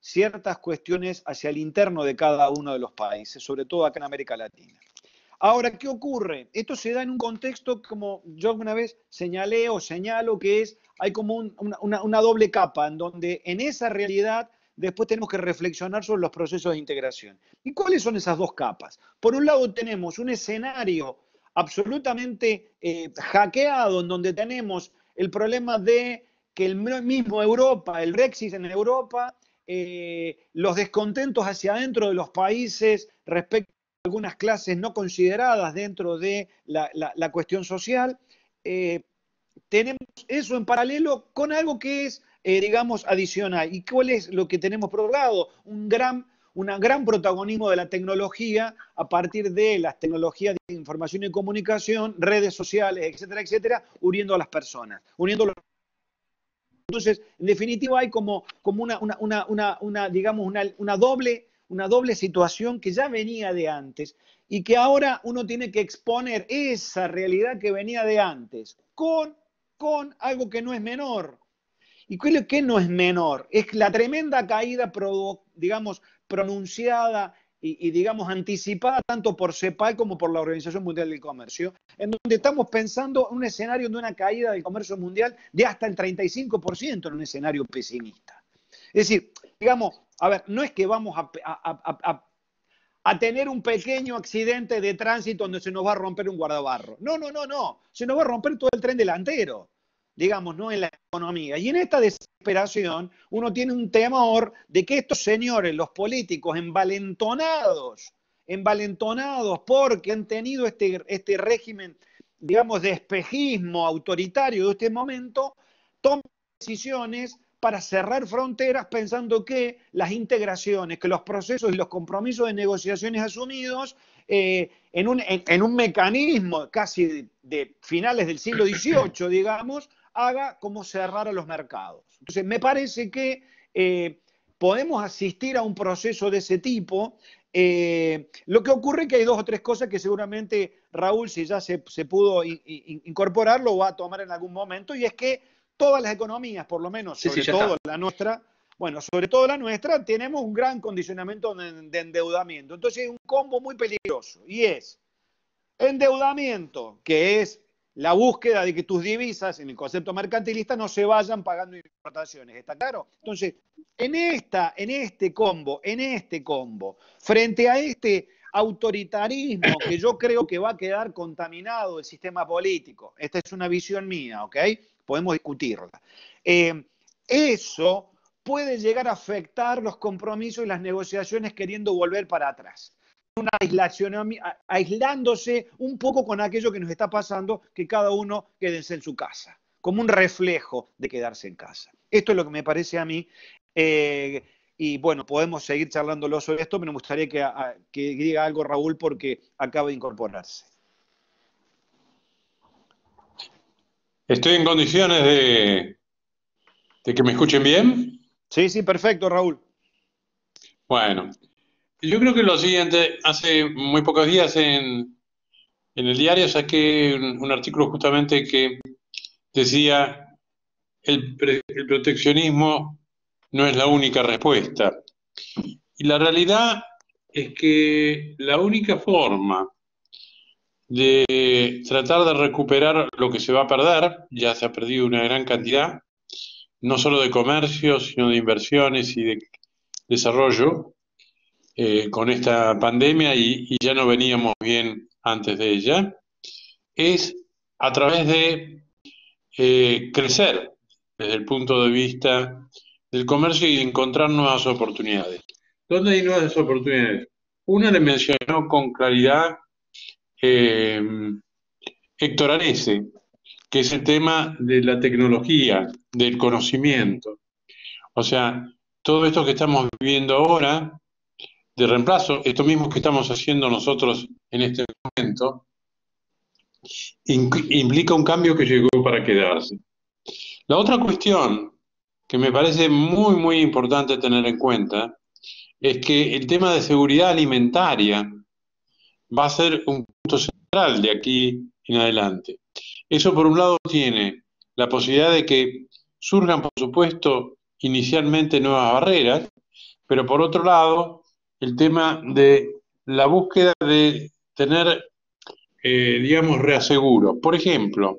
ciertas cuestiones hacia el interno de cada uno de los países, sobre todo acá en América Latina. Ahora, ¿qué ocurre? Esto se da en un contexto, como yo alguna vez señalé o señalo, que es, hay como un, una, una doble capa, en donde en esa realidad después tenemos que reflexionar sobre los procesos de integración. ¿Y cuáles son esas dos capas? Por un lado tenemos un escenario absolutamente eh, hackeado, en donde tenemos el problema de que el mismo Europa, el Brexit en Europa, eh, los descontentos hacia adentro de los países respecto a algunas clases no consideradas dentro de la, la, la cuestión social, eh, tenemos eso en paralelo con algo que es, eh, digamos, adicional. ¿Y cuál es lo que tenemos por otro lado? Un gran, un gran protagonismo de la tecnología a partir de las tecnologías de información y comunicación, redes sociales, etcétera, etcétera, uniendo a las personas, uniendo los... Entonces, en definitiva, hay como, como una, una, una, una, una, digamos, una, una, doble, una doble situación que ya venía de antes y que ahora uno tiene que exponer esa realidad que venía de antes con, con algo que no es menor. ¿Y qué es lo que no es menor? Es la tremenda caída, digamos, pronunciada y, y, digamos, anticipada tanto por CEPAL como por la Organización Mundial del Comercio, en donde estamos pensando en un escenario de una caída del comercio mundial de hasta el treinta y cinco por ciento en un escenario pesimista. Es decir, digamos, a ver, no es que vamos a, a, a, a, a tener un pequeño accidente de tránsito donde se nos va a romper un guardabarro. No, no, no, no. Se nos va a romper todo el tren delantero, digamos, no en la economía. Y en esta desesperación uno tiene un temor de que estos señores, los políticos, envalentonados, envalentonados porque han tenido este, este régimen, digamos, de espejismo autoritario de este momento, tomen decisiones para cerrar fronteras pensando que las integraciones, que los procesos y los compromisos de negociaciones asumidos eh, en, un, en, en un mecanismo casi de, de finales del siglo dieciocho, digamos, haga como cerrar a los mercados. Entonces, me parece que eh, podemos asistir a un proceso de ese tipo. Eh, lo que ocurre es que hay dos o tres cosas que seguramente Raúl, si ya se, se pudo in, in, incorporar, lo va a tomar en algún momento, y es que todas las economías, por lo menos, sobre sí, sí, todo está. la nuestra, bueno, sobre todo la nuestra, tenemos un gran condicionamiento de, de endeudamiento. Entonces es un combo muy peligroso, y es endeudamiento, que es la búsqueda de que tus divisas, en el concepto mercantilista, no se vayan pagando importaciones, ¿está claro? Entonces, en, esta, en este combo, en este combo, frente a este autoritarismo que yo creo que va a quedar contaminado el sistema político, esta es una visión mía, ¿ok? Podemos discutirla. Eh, eso puede llegar a afectar los compromisos y las negociaciones queriendo volver para atrás. Una aislación, aislándose un poco con aquello que nos está pasando, que cada uno quédense en su casa, como un reflejo de quedarse en casa. Esto es lo que me parece a mí, eh, y bueno, podemos seguir charlándolo sobre esto, pero me gustaría que, a, que diga algo Raúl porque acaba de incorporarse. ¿Estoy en condiciones de, de que me escuchen bien? Sí, sí, perfecto, Raúl. Bueno. Yo creo que lo siguiente, hace muy pocos días en, en el diario saqué un, un artículo justamente que decía el, pre, el proteccionismo no es la única respuesta. Y la realidad es que la única forma de tratar de recuperar lo que se va a perder, ya se ha perdido una gran cantidad, no solo de comercio, sino de inversiones y de desarrollo, Eh, con esta pandemia y, y ya no veníamos bien antes de ella, es a través de eh, crecer desde el punto de vista del comercio y de encontrar nuevas oportunidades. ¿Dónde hay nuevas oportunidades? Una le mencionó con claridad eh, Héctor Arese, que es el tema de la tecnología, del conocimiento. O sea, todo esto que estamos viviendo ahora de reemplazo, esto mismo que estamos haciendo nosotros en este momento, implica un cambio que llegó para quedarse. La otra cuestión que me parece muy, muy importante tener en cuenta es que el tema de seguridad alimentaria va a ser un punto central de aquí en adelante. Eso, por un lado, tiene la posibilidad de que surjan, por supuesto, inicialmente nuevas barreras, pero por otro lado, el tema de la búsqueda de tener, eh, digamos, reaseguros. Por ejemplo,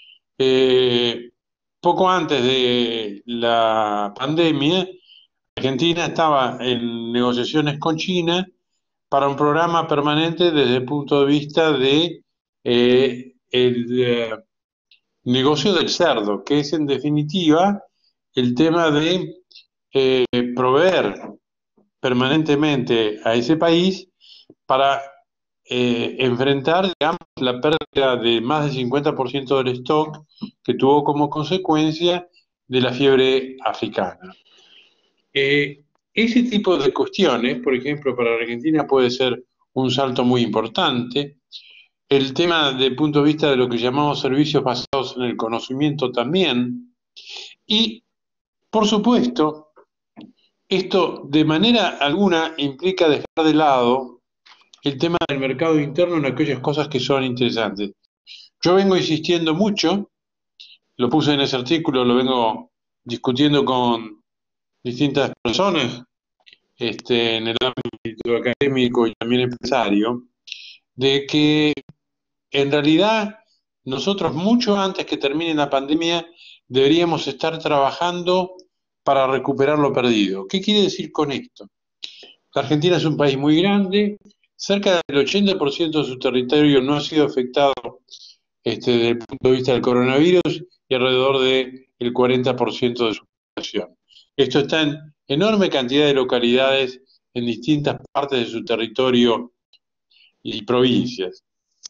eh, poco antes de la pandemia, Argentina estaba en negociaciones con China para un programa permanente desde el punto de vista de eh, el eh, negocio del cerdo, que es en definitiva el tema de eh, proveer permanentemente a ese país para eh, enfrentar, digamos, la pérdida de más del cincuenta por ciento del stock que tuvo como consecuencia de la fiebre africana. Eh, ese tipo de cuestiones, por ejemplo, para Argentina puede ser un salto muy importante. El tema desde el punto de vista de lo que llamamos servicios basados en el conocimiento también. Y, por supuesto, esto de manera alguna implica dejar de lado el tema del mercado interno en aquellas cosas que son interesantes. Yo vengo insistiendo mucho, lo puse en ese artículo, lo vengo discutiendo con distintas personas este, en el ámbito académico y también empresario, de que en realidad nosotros mucho antes que termine la pandemia deberíamos estar trabajando para recuperar lo perdido. ¿Qué quiere decir con esto? La Argentina es un país muy grande, cerca del ochenta por ciento de su territorio no ha sido afectado este, desde el punto de vista del coronavirus y alrededor del cuarenta por ciento de su población. Esto está en enorme cantidad de localidades en distintas partes de su territorio y provincias.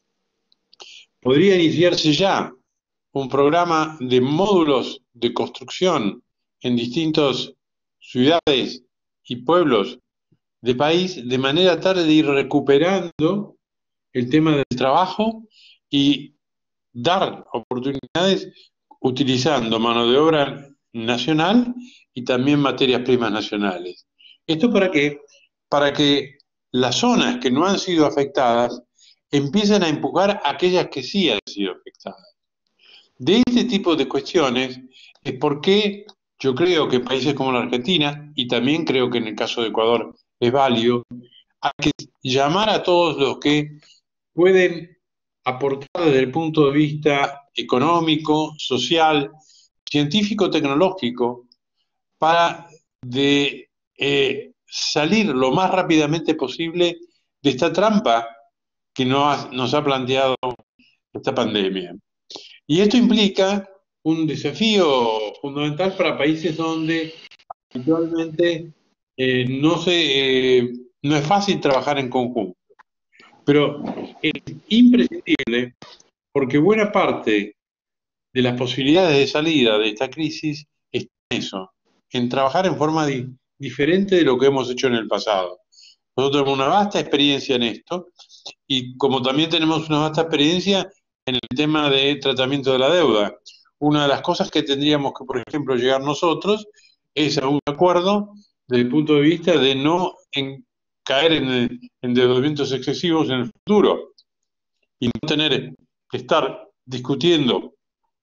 Podría iniciarse ya un programa de módulos de construcción en distintas ciudades y pueblos de país, de manera tal de ir recuperando el tema del trabajo y dar oportunidades utilizando mano de obra nacional y también materias primas nacionales. ¿Esto para qué? Para que las zonas que no han sido afectadas empiecen a empujar a aquellas que sí han sido afectadas. De este tipo de cuestiones es por qué yo creo que países como la Argentina, y también creo que en el caso de Ecuador es válido, hay que llamar a todos los que pueden aportar desde el punto de vista económico, social, científico, tecnológico, para de, eh, salir lo más rápidamente posible de esta trampa que nos ha, nos ha planteado esta pandemia. Y esto implica un desafío fundamental para países donde actualmente eh, no, se, eh, no es fácil trabajar en conjunto. Pero es imprescindible porque buena parte de las posibilidades de salida de esta crisis está en eso, en trabajar en forma di diferente de lo que hemos hecho en el pasado. Nosotros tenemos una vasta experiencia en esto y como también tenemos una vasta experiencia en el tema de tratamiento de la deuda. Una de las cosas que tendríamos que, por ejemplo, llegar nosotros es a un acuerdo desde el punto de vista de no en, caer en endeudamientos excesivos en el futuro y no tener que estar discutiendo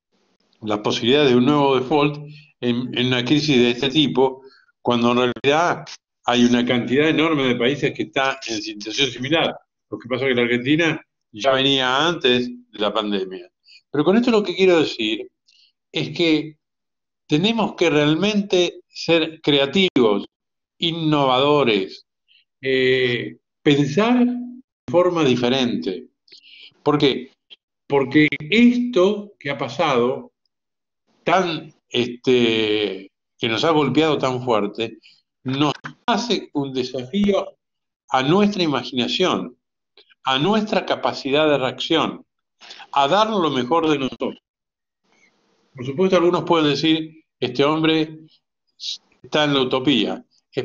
la posibilidad de un nuevo default en, en una crisis de este tipo, cuando en realidad hay una cantidad enorme de países que están en situación similar. Lo que pasa es que la Argentina ya venía antes de la pandemia. Pero con esto lo que quiero decir es que tenemos que realmente ser creativos, innovadores, eh, pensar de forma diferente. ¿Por qué? Porque esto que ha pasado, tan, este, que nos ha golpeado tan fuerte, nos hace un desafío a nuestra imaginación, a nuestra capacidad de reacción, a dar lo mejor de nosotros. Por supuesto, algunos pueden decir, este hombre está en la utopía.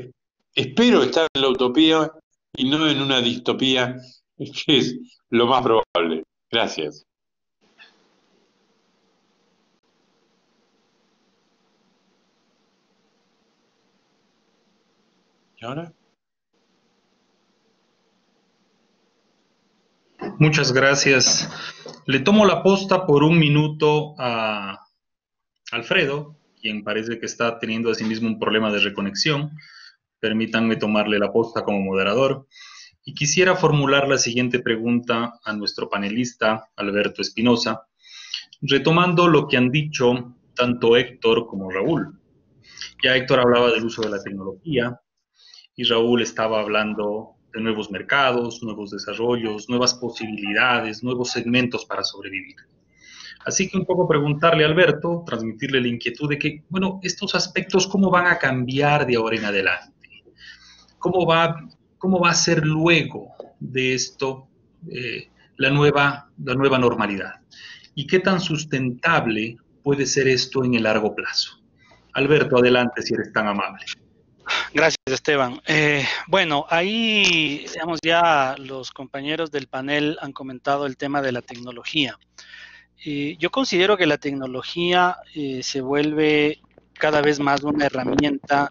Espero estar en la utopía y no en una distopía, que es lo más probable. Gracias. ¿Y ahora? Muchas gracias. Le tomo la posta por un minuto a Alfredo, quien parece que está teniendo a sí mismo un problema de reconexión, Permítanme tomarle la posta como moderador. Y quisiera formular la siguiente pregunta a nuestro panelista, Alberto Espinosa, retomando lo que han dicho tanto Héctor como Raúl. Ya Héctor hablaba del uso de la tecnología y Raúl estaba hablando de nuevos mercados, nuevos desarrollos, nuevas posibilidades, nuevos segmentos para sobrevivir. Así que un poco preguntarle a Alberto, transmitirle la inquietud de que, bueno, estos aspectos, ¿cómo van a cambiar de ahora en adelante? ¿Cómo va, cómo va a ser luego de esto eh, la, nueva, la nueva normalidad? ¿Y qué tan sustentable puede ser esto en el largo plazo? Alberto, adelante, si eres tan amable. Gracias, Esteban. Eh, bueno, ahí, digamos, ya los compañeros del panel han comentado el tema de la tecnología. Eh, yo considero que la tecnología eh, se vuelve cada vez más una herramienta,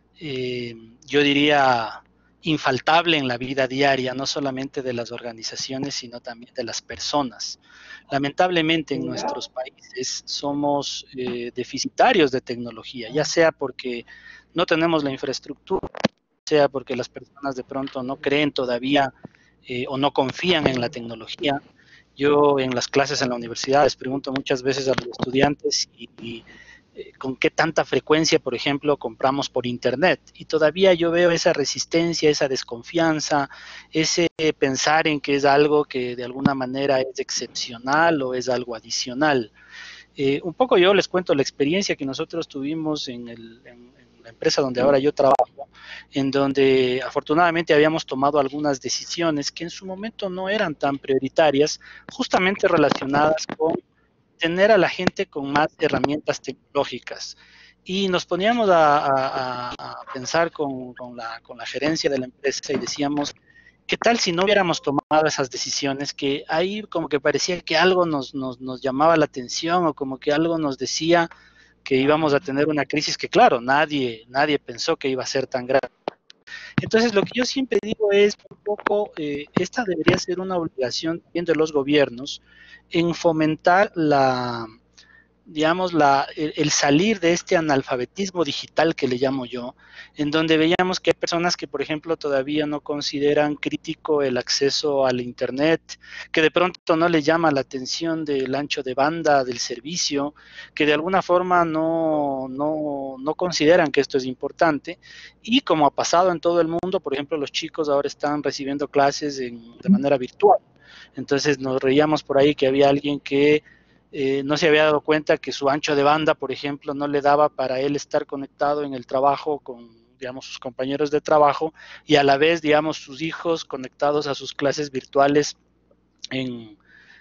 eh, yo diría, infaltable en la vida diaria, no solamente de las organizaciones, sino también de las personas. Lamentablemente en nuestros países somos eh, deficitarios de tecnología, ya sea porque no tenemos la infraestructura, sea porque las personas de pronto no creen todavía eh, o no confían en la tecnología. Yo en las clases en la universidad les pregunto muchas veces a los estudiantes y, y eh, con qué tanta frecuencia, por ejemplo, compramos por internet. Y todavía yo veo esa resistencia, esa desconfianza, ese pensar en que es algo que de alguna manera es excepcional o es algo adicional. Eh, un poco yo les cuento la experiencia que nosotros tuvimos en, el, en, en la empresa donde ahora yo trabajo, en donde afortunadamente habíamos tomado algunas decisiones que en su momento no eran tan prioritarias, justamente relacionadas con tener a la gente con más herramientas tecnológicas. Y nos poníamos a, a, a pensar con, con, la, con la gerencia de la empresa y decíamos, ¿qué tal si no hubiéramos tomado esas decisiones? Que ahí como que parecía que algo nos, nos, nos llamaba la atención o como que algo nos decía que íbamos a tener una crisis que, claro, nadie, nadie pensó que iba a ser tan grave. Entonces, lo que yo siempre digo es un poco, eh, esta debería ser una obligación también de los gobiernos en fomentar la, digamos, la, el, el salir de este analfabetismo digital que le llamo yo, en donde veíamos que hay personas que, por ejemplo, todavía no consideran crítico el acceso al Internet, que de pronto no les llama la atención del ancho de banda del servicio, que de alguna forma no, no, no consideran que esto es importante, y como ha pasado en todo el mundo, por ejemplo, los chicos ahora están recibiendo clases en, de manera virtual. Entonces nos reíamos por ahí que había alguien que Eh, no se había dado cuenta que su ancho de banda, por ejemplo, no le daba para él estar conectado en el trabajo con, digamos, sus compañeros de trabajo y a la vez, digamos, sus hijos conectados a sus clases virtuales en,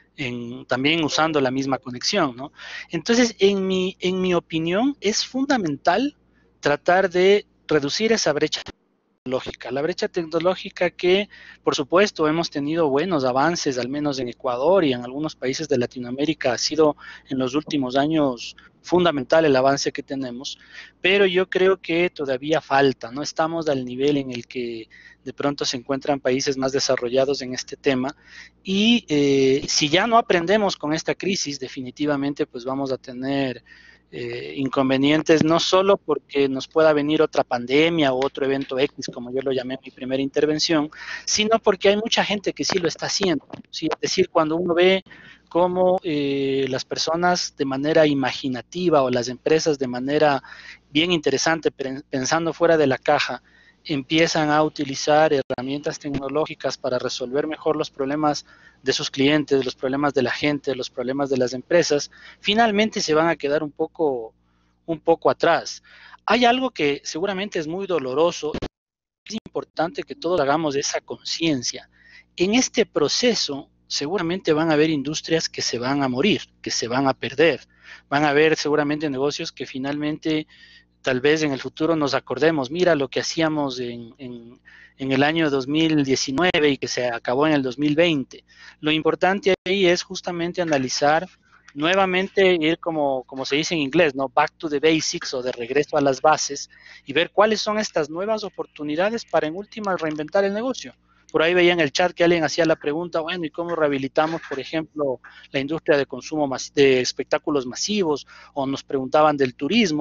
en, también usando la misma conexión, ¿no? Entonces, en mi, en mi opinión, es fundamental tratar de reducir esa brecha tecnológica, la brecha tecnológica que, por supuesto, hemos tenido buenos avances, al menos en Ecuador y en algunos países de Latinoamérica, ha sido en los últimos años fundamental el avance que tenemos, pero yo creo que todavía falta, no estamos al nivel en el que de pronto se encuentran países más desarrollados en este tema, y eh, si ya no aprendemos con esta crisis, definitivamente pues vamos a tener Eh, inconvenientes, no solo porque nos pueda venir otra pandemia o otro evento X, como yo lo llamé en mi primera intervención, sino porque hay mucha gente que sí lo está haciendo, ¿sí? Es decir, cuando uno ve cómo eh, las personas de manera imaginativa o las empresas de manera bien interesante, pensando fuera de la caja, empiezan a utilizar herramientas tecnológicas para resolver mejor los problemas de sus clientes, los problemas de la gente, los problemas de las empresas, finalmente se van a quedar un poco, un poco atrás. Hay algo que seguramente es muy doloroso, es importante que todos hagamos esa conciencia. En este proceso seguramente van a haber industrias que se van a morir, que se van a perder, van a haber seguramente negocios que finalmente tal vez en el futuro nos acordemos, mira lo que hacíamos en, en, en el año dos mil diecinueve y que se acabó en el dos mil veinte. Lo importante ahí es justamente analizar, nuevamente ir como, como se dice en inglés, ¿no? Back to the basics o de regreso a las bases y ver cuáles son estas nuevas oportunidades para en última reinventar el negocio. Por ahí veía en el chat que alguien hacía la pregunta, bueno, ¿y cómo rehabilitamos, por ejemplo, la industria de consumo de espectáculos masivos? O nos preguntaban del turismo.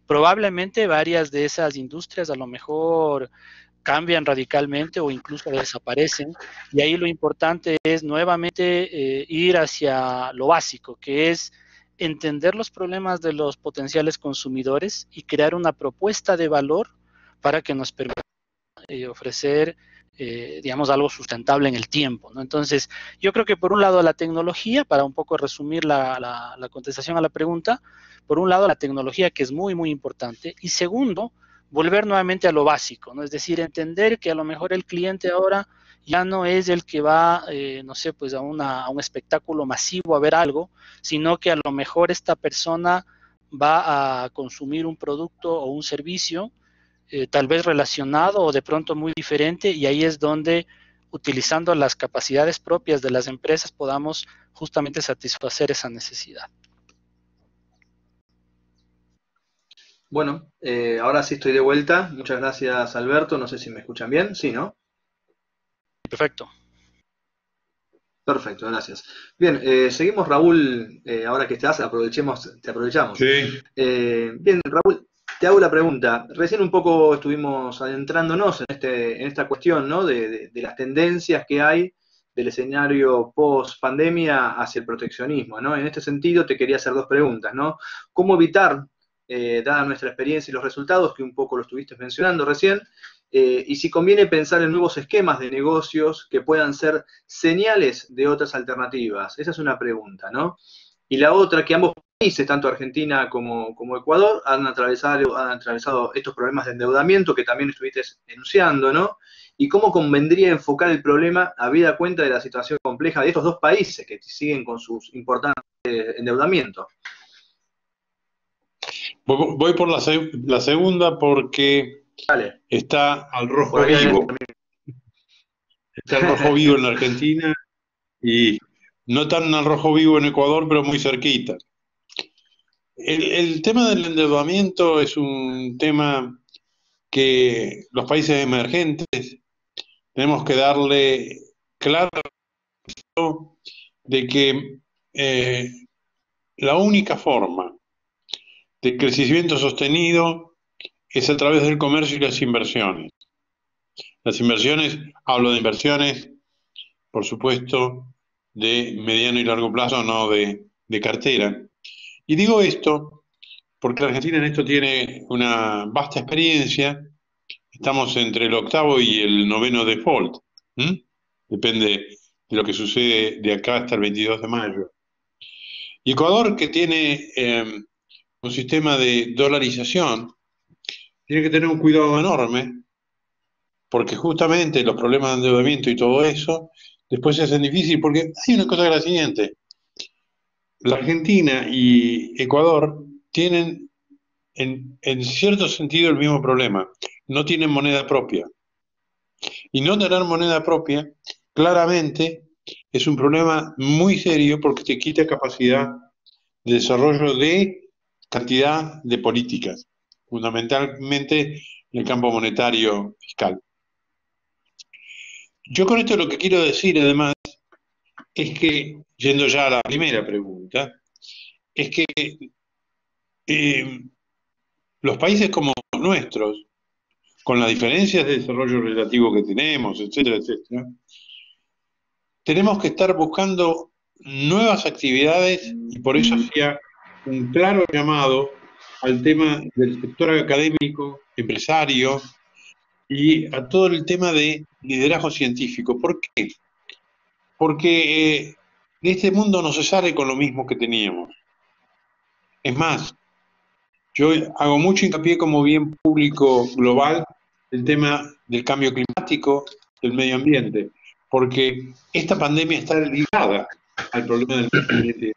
probablemente varias de esas industrias a lo mejor cambian radicalmente o incluso desaparecen, y ahí lo importante es nuevamente eh, ir hacia lo básico, que es entender los problemas de los potenciales consumidores y crear una propuesta de valor para que nos permita eh, ofrecer, eh, digamos, algo sustentable en el tiempo, ¿no? Entonces, yo creo que por un lado la tecnología, para un poco resumir la, la, la contestación a la pregunta, por un lado la tecnología, que es muy, muy importante, y segundo, volver nuevamente a lo básico, ¿no? Es decir, entender que a lo mejor el cliente ahora ya no es el que va, eh, no sé, pues a, una, a un espectáculo masivo a ver algo, sino que a lo mejor esta persona va a consumir un producto o un servicio eh, tal vez relacionado o de pronto muy diferente, y ahí es donde, utilizando las capacidades propias de las empresas, podamos justamente satisfacer esa necesidad. Bueno, eh, ahora sí estoy de vuelta. Muchas gracias, Alberto. No sé si me escuchan bien. Sí, ¿no? Perfecto. Perfecto, gracias. Bien, eh, seguimos, Raúl. Eh, ahora que estás, aprovechemos, te aprovechamos. Sí. Eh, bien, Raúl, te hago la pregunta. Recién un poco estuvimos adentrándonos en, este, en esta cuestión, ¿no? De, de, de las tendencias que hay del escenario post-pandemia hacia el proteccionismo, ¿no? En este sentido, te quería hacer dos preguntas, ¿no? ¿Cómo evitar, eh, dada nuestra experiencia y los resultados, que un poco lo estuviste mencionando recién, eh, y si conviene pensar en nuevos esquemas de negocios que puedan ser señales de otras alternativas? Esa es una pregunta, ¿no? Y la otra, que ambos países, tanto Argentina como, como Ecuador, han atravesado, han atravesado estos problemas de endeudamiento que también estuviste enunciando, ¿no? Y cómo convendría enfocar el problema habida cuenta de la situación compleja de estos dos países que siguen con sus importantes endeudamientos. Voy por la, seg la segunda porque Dale. Está al rojo vivo. Está al rojo vivo en la Argentina y no tan al rojo vivo en Ecuador, pero muy cerquita. El, el tema del endeudamiento es un tema que los países emergentes tenemos que darle claro de que eh, la única forma de crecimiento sostenido es a través del comercio y las inversiones. Las inversiones, hablo de inversiones, por supuesto, de mediano y largo plazo, no de, de cartera. Y digo esto porque la Argentina en esto tiene una vasta experiencia. Estamos entre el octavo y el noveno default. ¿Mm? Depende de lo que sucede de acá hasta el veintidós de mayo. Y Ecuador, que tiene eh, un sistema de dolarización, tiene que tener un cuidado enorme, porque justamente los problemas de endeudamiento y todo eso después se hacen difícil, porque hay una cosa que es la siguiente. La Argentina y Ecuador tienen en, en cierto sentido el mismo problema. No tienen moneda propia. Y no tener moneda propia, claramente, es un problema muy serio porque te quita capacidad de desarrollo de cantidad de políticas, fundamentalmente en el campo monetario fiscal. Yo con esto lo que quiero decir, además, es que, yendo ya a la primera pregunta, es que eh, los países como los nuestros, con las diferencias de desarrollo relativo que tenemos, etcétera, etcétera, tenemos que estar buscando nuevas actividades y por eso hacía un claro llamado al tema del sector académico, empresario y a todo el tema de liderazgo científico. ¿Por qué? Porque eh, de este mundo no se sale con lo mismo que teníamos. Es más, yo hago mucho hincapié como bien público global el tema del cambio climático, del medio ambiente, porque esta pandemia está ligada al problema del medio ambiente,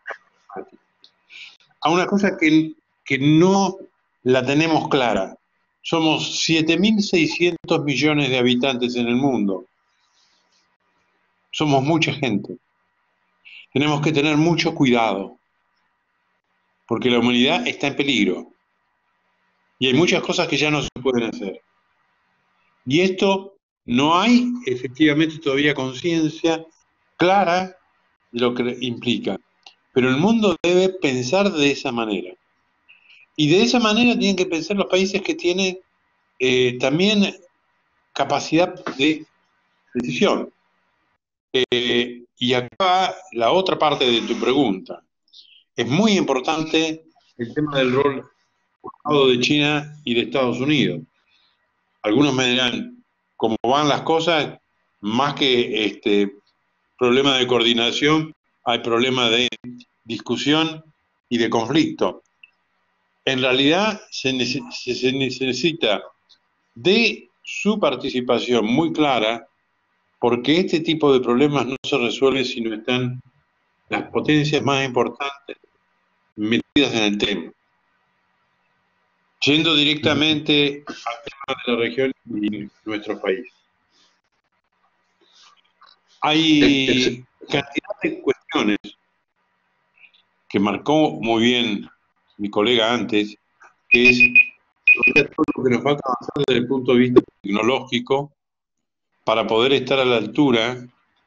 a una cosa que, que no la tenemos clara. Somos siete mil seiscientos millones de habitantes en el mundo. Somos mucha gente. Tenemos que tener mucho cuidado, porque la humanidad está en peligro. Y hay muchas cosas que ya no se pueden hacer. Y esto no hay efectivamente todavía conciencia clara de lo que implica. Pero el mundo debe pensar de esa manera. Y de esa manera tienen que pensar los países que tienen eh, también capacidad de decisión. Eh, y acá la otra parte de tu pregunta. Es muy importante el tema del rol de China y de Estados Unidos. Algunos me dirán, ¿cómo van las cosas? Más que este problema de coordinación, hay problema de discusión y de conflicto. En realidad se, neces se necesita de su participación muy clara, porque este tipo de problemas no se resuelven si no están las potencias más importantes metidas en el tema. Yendo directamente al tema de la región y nuestro país. Hay cantidad de cuestiones que marcó muy bien mi colega antes, que es todo lo que nos falta avanzar desde el punto de vista tecnológico para poder estar a la altura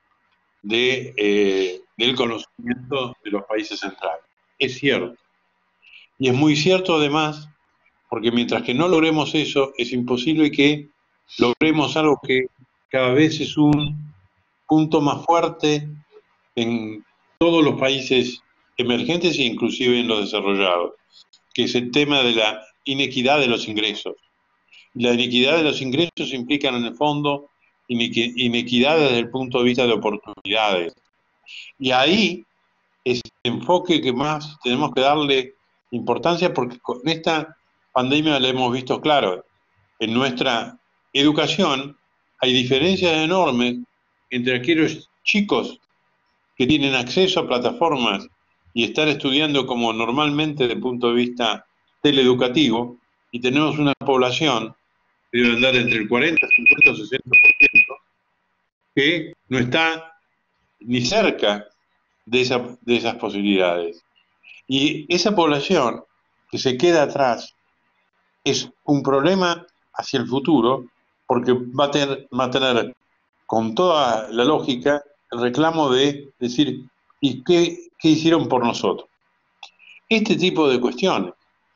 de, eh, del conocimiento de los países centrales. Es cierto. Y es muy cierto además, porque mientras que no logremos eso, es imposible que logremos algo que cada vez es un punto más fuerte en todos los países emergentes e inclusive en los desarrollados, que es el tema de la inequidad de los ingresos. La inequidad de los ingresos implica en el fondo inequidad desde el punto de vista de oportunidades. Y ahí es el enfoque que más tenemos que darle importancia, porque con esta pandemia la hemos visto claro. En nuestra educación hay diferencias enormes entre aquellos chicos que tienen acceso a plataformas y están estudiando como normalmente desde el punto de vista teleeducativo, y tenemos una población que debe andar entre el cuarenta, cincuenta o sesenta por ciento que no está ni cerca de, esa, de esas posibilidades. Y esa población que se queda atrás es un problema hacia el futuro, porque va a tener, va a tener con toda la lógica el reclamo de decir, ¿y qué, qué hicieron por nosotros? Este tipo de cuestiones.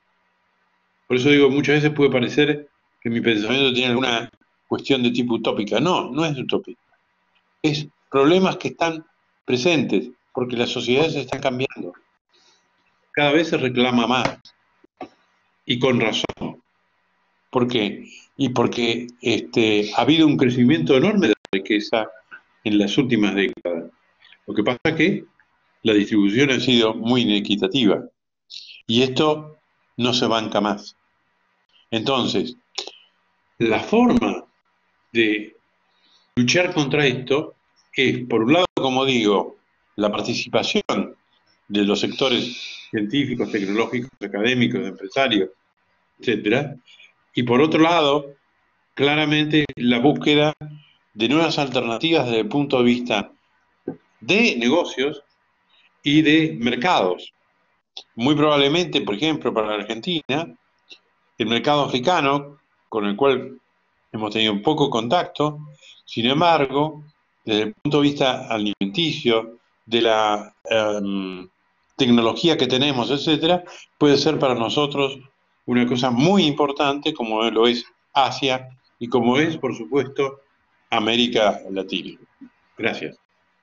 Por eso digo, muchas veces puede parecer que mi pensamiento tiene alguna cuestión de tipo utópica. No, no es utópica. Es problemas que están presentes, porque las sociedades están cambiando. Cada vez se reclama más. Y con razón. ¿Por qué? Y porque este, ha habido un crecimiento enorme de la riqueza en las últimas décadas. Lo que pasa es que la distribución ha sido muy inequitativa. Y esto no se banca más. Entonces, la forma de luchar contra esto es, por un lado, como digo, la participación de los sectores científicos, tecnológicos, académicos, empresarios, etcétera, y por otro lado, claramente la búsqueda de nuevas alternativas desde el punto de vista de negocios y de mercados. Muy probablemente, por ejemplo, para la Argentina, el mercado africano, con el cual hemos tenido poco contacto, sin embargo, desde el punto de vista alimenticio, de la um, tecnología que tenemos, etcétera, puede ser para nosotros una cosa muy importante, como lo es Asia y como es, por supuesto, América Latina. Gracias.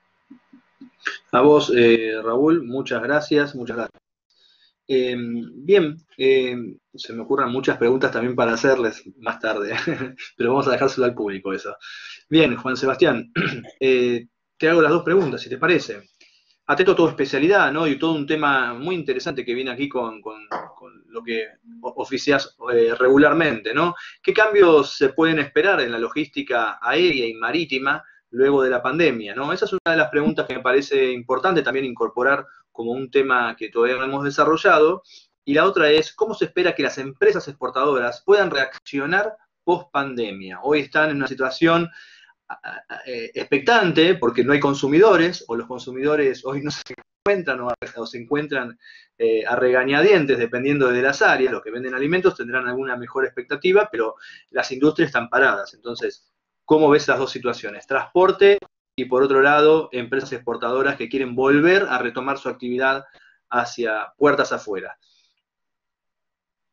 A vos, eh, Raúl, muchas gracias, muchas gracias. Eh, bien, eh, se me ocurren muchas preguntas también para hacerles más tarde, pero vamos a dejárselo al público eso. Bien, Juan Sebastián, eh, te hago las dos preguntas, si te parece. Atento a tu especialidad, ¿no? Y todo un tema muy interesante que viene aquí con, con, con lo que oficias eh, regularmente, ¿no? ¿Qué cambios se pueden esperar en la logística aérea y marítima luego de la pandemia, ¿no? Esa es una de las preguntas que me parece importante también incorporar como un tema que todavía no hemos desarrollado. Y la otra es, ¿cómo se espera que las empresas exportadoras puedan reaccionar post pandemia? Hoy están en una situación expectante porque no hay consumidores, o los consumidores hoy no se encuentran o, o se encuentran eh, a regañadientes dependiendo de las áreas. Los que venden alimentos tendrán alguna mejor expectativa, pero las industrias están paradas. Entonces, ¿cómo ves las dos situaciones? Transporte y, por otro lado, empresas exportadoras que quieren volver a retomar su actividad hacia puertas afuera.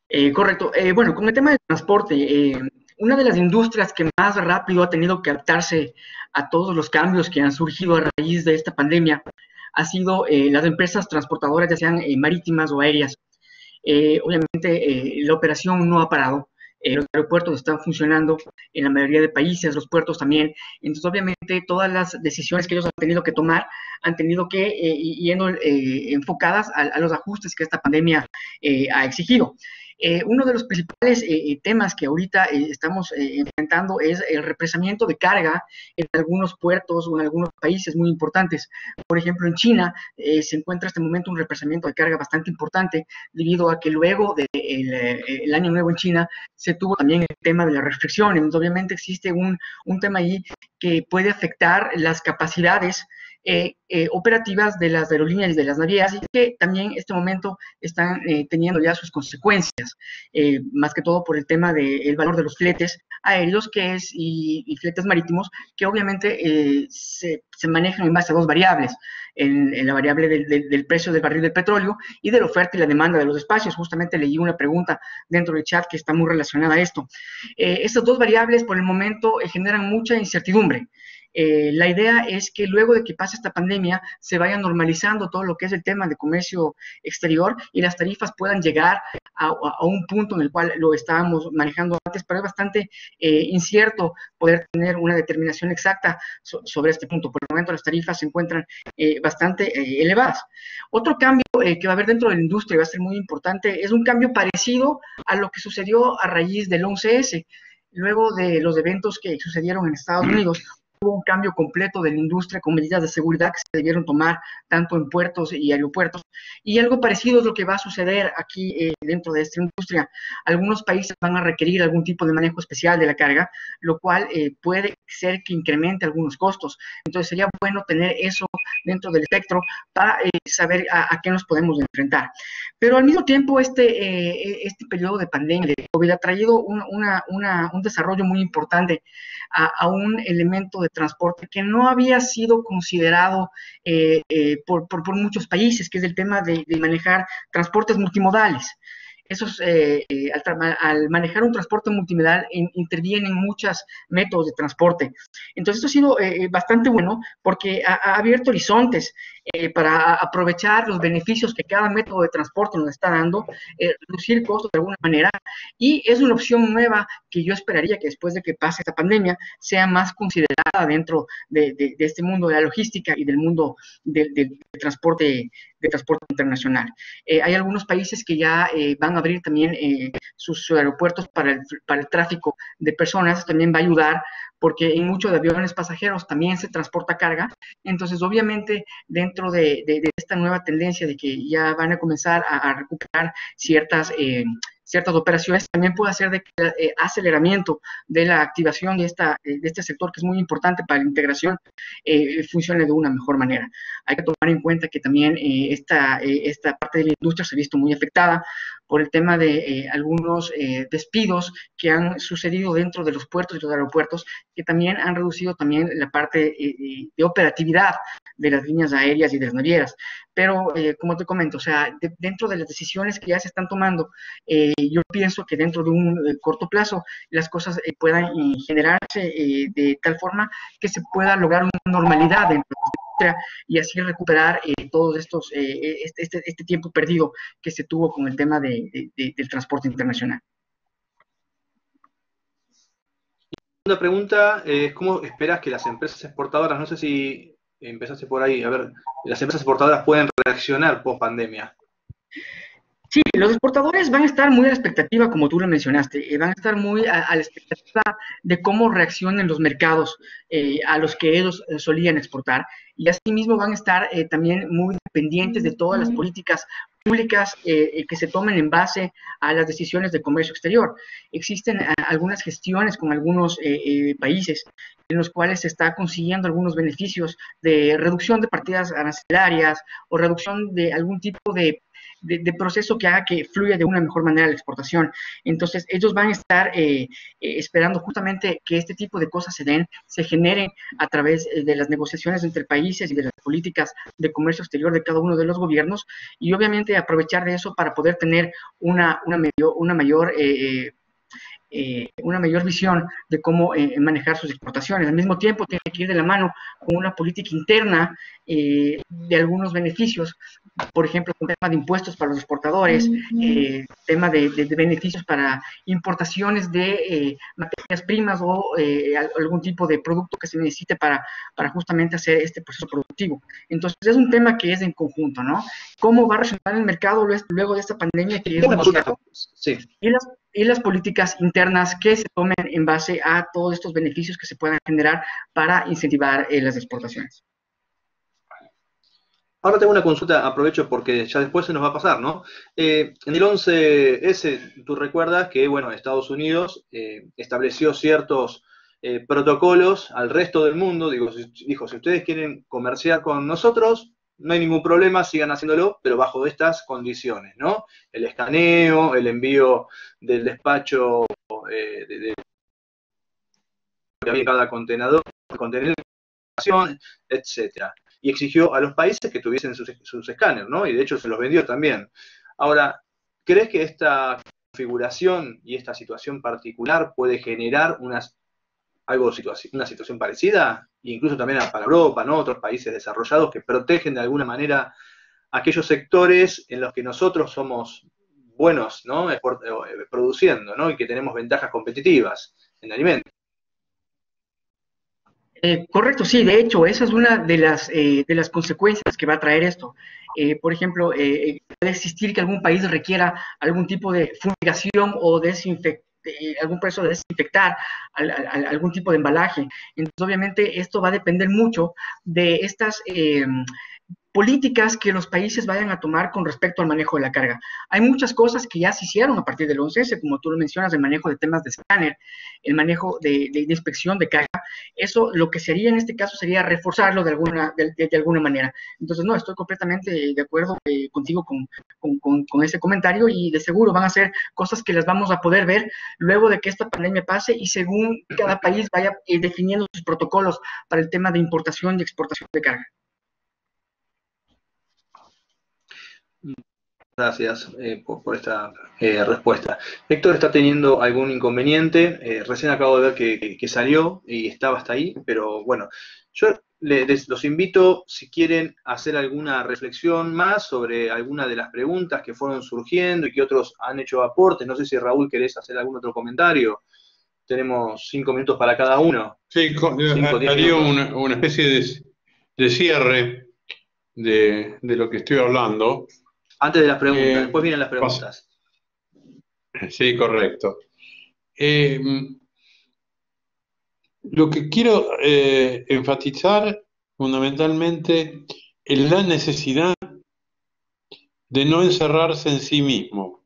Eh, correcto. Eh, bueno, con el tema del transporte, eh, una de las industrias que más rápido ha tenido que adaptarse a todos los cambios que han surgido a raíz de esta pandemia ha sido eh, las empresas transportadoras, ya sean eh, marítimas o aéreas. Eh, obviamente, eh, la operación no ha parado. Eh, los aeropuertos están funcionando en la mayoría de países, los puertos también. Entonces, obviamente, todas las decisiones que ellos han tenido que tomar han tenido que ir yendo eh, enfocadas a, a, los ajustes que esta pandemia eh, ha exigido. Eh, uno de los principales eh, temas que ahorita eh, estamos eh, enfrentando es el represamiento de carga en algunos puertos o en algunos países muy importantes. Por ejemplo, en China eh, se encuentra en este momento un represamiento de carga bastante importante debido a que luego del de el Año Nuevo en China se tuvo también el tema de las restricciones. Entonces, obviamente existe un, un tema ahí que puede afectar las capacidades Eh, eh, operativas de las aerolíneas y de las navieras y que también en este momento están eh, teniendo ya sus consecuencias, eh, más que todo por el tema del de valor de los fletes aéreos que es, y, y fletes marítimos que obviamente eh, se, se manejan en base a dos variables, en, en la variable del, del, del precio del barril del petróleo y de la oferta y la demanda de los espacios. Justamente leí una pregunta dentro del chat que está muy relacionada a esto. Eh, estas dos variables por el momento eh, generan mucha incertidumbre. Eh, la idea es que luego de que pase esta pandemia se vaya normalizando todo lo que es el tema de comercio exterior y las tarifas puedan llegar a, a un punto en el cual lo estábamos manejando antes, pero es bastante eh, incierto poder tener una determinación exacta so, sobre este punto. Por el momento las tarifas se encuentran eh, bastante eh, elevadas. Otro cambio eh, que va a haber dentro de la industria y va a ser muy importante es un cambio parecido a lo que sucedió a raíz del once ese. Luego de los eventos que sucedieron en Estados Unidos, hubo un cambio completo de la industria con medidas de seguridad que se debieron tomar tanto en puertos y aeropuertos. Y algo parecido es lo que va a suceder aquí eh, dentro de esta industria. Algunos países van a requerir algún tipo de manejo especial de la carga, lo cual eh, puede ser que incremente algunos costos. Entonces sería bueno tener eso dentro del espectro para eh, saber a, a qué nos podemos enfrentar. Pero al mismo tiempo este, eh, este periodo de pandemia de COVID ha traído una, una, una, un desarrollo muy importante a, a un elemento de transporte que no había sido considerado eh, eh, por, por, por muchos países, que es el tema de, de manejar transportes multimodales. Esos, eh, eh, al, al manejar un transporte multimodal in, intervienen muchos métodos de transporte. Entonces esto ha sido eh, bastante bueno porque ha, ha abierto horizontes eh, para aprovechar los beneficios que cada método de transporte nos está dando, eh, reducir costos de alguna manera, y es una opción nueva que yo esperaría que después de que pase esta pandemia sea más considerada dentro de, de, de este mundo de la logística y del mundo del de, de transporte de transporte internacional. Eh, hay algunos países que ya eh, van a abrir también eh, sus aeropuertos para el, para el tráfico de personas, también va a ayudar porque en muchos de aviones pasajeros también se transporta carga. Entonces, obviamente, dentro de, de, de esta nueva tendencia de que ya van a comenzar a, a recuperar ciertas... Eh, ciertas operaciones, también puede hacer de que el eh, aceleramiento de la activación de, esta, de este sector, que es muy importante para la integración, eh, funcione de una mejor manera. Hay que tomar en cuenta que también eh, esta, eh, esta parte de la industria se ha visto muy afectada por el tema de eh, algunos eh, despidos que han sucedido dentro de los puertos y los aeropuertos, que también han reducido también la parte eh, de operatividad de las líneas aéreas y de las navieras. Pero, eh, como te comento, o sea, de, dentro de las decisiones que ya se están tomando, eh, yo pienso que dentro de un eh, corto plazo las cosas eh, puedan eh, generarse eh, de tal forma que se pueda lograr una normalidad dentro de la industria y así recuperar eh, todos estos, eh, este, este, este tiempo perdido que se tuvo con el tema de, de, de, del transporte internacional. La pregunta es, ¿cómo esperas que las empresas exportadoras, no sé si empezaste por ahí, a ver, las empresas exportadoras pueden reaccionar post pandemia? Sí, los exportadores van a estar muy a la expectativa, como tú lo mencionaste, eh, van a estar muy a, a la expectativa de cómo reaccionen los mercados eh, a los que ellos eh, solían exportar, y asimismo van a estar eh, también muy pendientes de todas las políticas públicas eh, que se tomen en base a las decisiones de comercio exterior. Existen a, algunas gestiones con algunos eh, eh, países en los cuales se está consiguiendo algunos beneficios de reducción de partidas arancelarias o reducción de algún tipo de de, de proceso que haga que fluya de una mejor manera la exportación. Entonces, ellos van a estar eh, eh, esperando justamente que este tipo de cosas se den, se generen a través de las negociaciones entre países y de las políticas de comercio exterior de cada uno de los gobiernos, y obviamente aprovechar de eso para poder tener una, una, medio, una mayor... Eh, Eh, una mayor visión de cómo eh, manejar sus exportaciones. Al mismo tiempo, tiene que ir de la mano con una política interna eh, de algunos beneficios, por ejemplo, un tema de impuestos para los exportadores, eh, tema de, de, de beneficios para importaciones de eh, materias primas o eh, algún tipo de producto que se necesite para, para justamente hacer este proceso productivo. Entonces, es un tema que es en conjunto, ¿no? ¿Cómo va a reaccionar el mercado luego de esta pandemia que es demasiado? Sí. Y las, y las políticas internas que se tomen en base a todos estos beneficios que se puedan generar para incentivar eh, las exportaciones. Ahora tengo una consulta, aprovecho porque ya después se nos va a pasar, ¿no? Eh, en el once ese, tú recuerdas que, bueno, Estados Unidos eh, estableció ciertos eh, protocolos al resto del mundo, digo, si, dijo, si ustedes quieren comerciar con nosotros, no hay ningún problema, sigan haciéndolo, pero bajo estas condiciones, ¿no? El escaneo, el envío del despacho eh, de, de que había cada contenedor, contenedor, etcétera. Y exigió a los países que tuviesen sus, sus escáneres, ¿no? Y de hecho se los vendió también. Ahora, ¿crees que esta configuración y esta situación particular puede generar unas, algo, una situación parecida? E incluso también para Europa, ¿no? Otros países desarrollados que protegen de alguna manera aquellos sectores en los que nosotros somos buenos, ¿no? Produciendo, ¿no? Y que tenemos ventajas competitivas en alimentos. Eh, correcto, sí, de hecho, esa es una de las, eh, de las consecuencias que va a traer esto. Eh, por ejemplo, eh, puede existir que algún país requiera algún tipo de fumigación o desinfección, eh, algún proceso de desinfectar al, al, algún tipo de embalaje. Entonces, obviamente, esto va a depender mucho de estas eh, políticas que los países vayan a tomar con respecto al manejo de la carga. Hay muchas cosas que ya se hicieron a partir del once ese, como tú lo mencionas, el manejo de temas de escáner, el manejo de, de, de inspección de carga. Eso lo que sería en este caso sería reforzarlo de alguna, de, de, de alguna manera. Entonces, no, estoy completamente de acuerdo eh, contigo con, con, con, con ese comentario, y de seguro van a ser cosas que las vamos a poder ver luego de que esta pandemia pase y según cada país vaya eh, definiendo sus protocolos para el tema de importación y exportación de carga. Gracias eh, por, por esta eh, respuesta. Héctor está teniendo algún inconveniente, eh, recién acabo de ver que, que, que salió y estaba hasta ahí, pero bueno, yo les, les, los invito, si quieren hacer alguna reflexión más sobre alguna de las preguntas que fueron surgiendo y que otros han hecho aportes. No sé si Raúl querés hacer algún otro comentario. Tenemos cinco minutos para cada uno. Sí, haría una, una especie de, de cierre de, de lo que estoy hablando. Antes de las preguntas, eh, después vienen las preguntas. Sí, correcto. Eh, lo que quiero eh, enfatizar fundamentalmente es la necesidad de no encerrarse en sí mismo.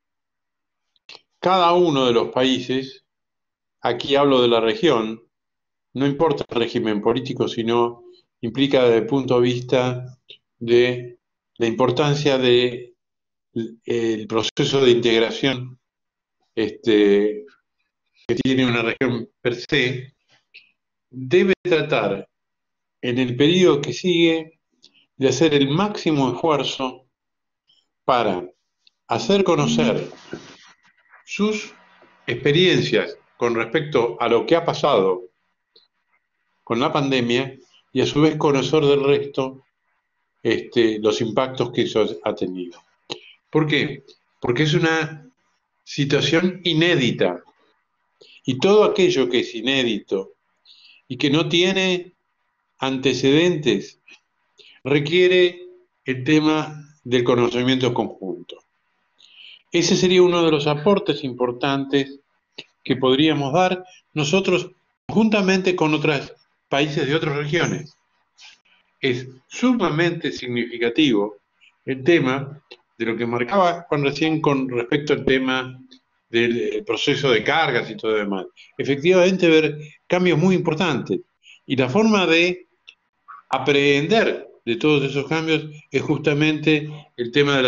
Cada uno de los países, aquí hablo de la región, no importa el régimen político, sino implica desde el punto de vista de la importancia de el proceso de integración este, que tiene una región per se, debe tratar en el periodo que sigue de hacer el máximo esfuerzo para hacer conocer sus experiencias con respecto a lo que ha pasado con la pandemia y a su vez conocer del resto este, los impactos que eso ha tenido. ¿Por qué? Porque es una situación inédita, y todo aquello que es inédito y que no tiene antecedentes requiere el tema del conocimiento conjunto. Ese sería uno de los aportes importantes que podríamos dar nosotros juntamente con otros países de otras regiones. Es sumamente significativo el tema de lo que marcaba Juan recién con respecto al tema del proceso de cargas y todo lo demás. Efectivamente, ver cambios muy importantes. Y la forma de aprender de todos esos cambios es justamente el tema de las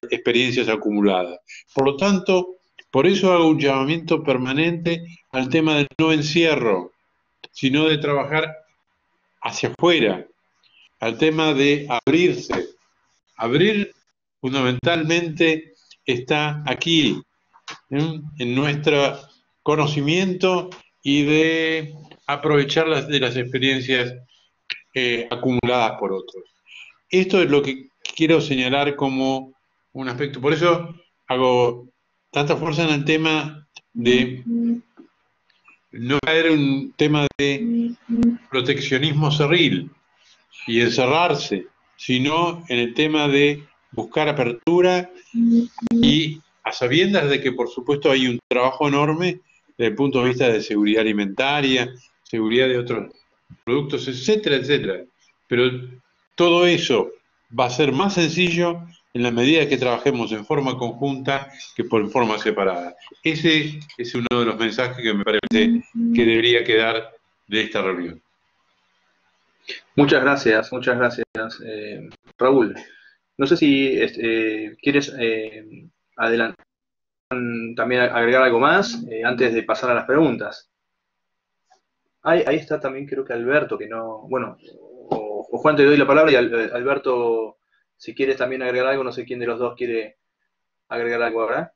experiencias acumuladas. Por lo tanto, por eso hago un llamamiento permanente al tema del no encierro, sino de trabajar hacia afuera, al tema de abrirse. Abrir fundamentalmente está aquí, ¿eh? En nuestro conocimiento y de aprovechar las, de las experiencias eh, acumuladas por otros. Esto es lo que quiero señalar como un aspecto. Por eso hago tanta fuerza en el tema de no caer en un tema de proteccionismo cerril y encerrarse, sino en el tema de buscar apertura y a sabiendas de que por supuesto hay un trabajo enorme desde el punto de vista de seguridad alimentaria, seguridad de otros productos, etcétera, etcétera. Pero todo eso va a ser más sencillo en la medida que trabajemos en forma conjunta que por forma separada. Ese es uno de los mensajes que me parece que debería quedar de esta reunión. Muchas gracias, muchas gracias, eh, Raúl. No sé si eh, quieres eh, adelantar, también agregar algo más eh, antes de pasar a las preguntas. Ahí, ahí está también creo que Alberto, que no, bueno, o, o Juan te doy la palabra y al, Alberto, si quieres también agregar algo, no sé quién de los dos quiere agregar algo ahora.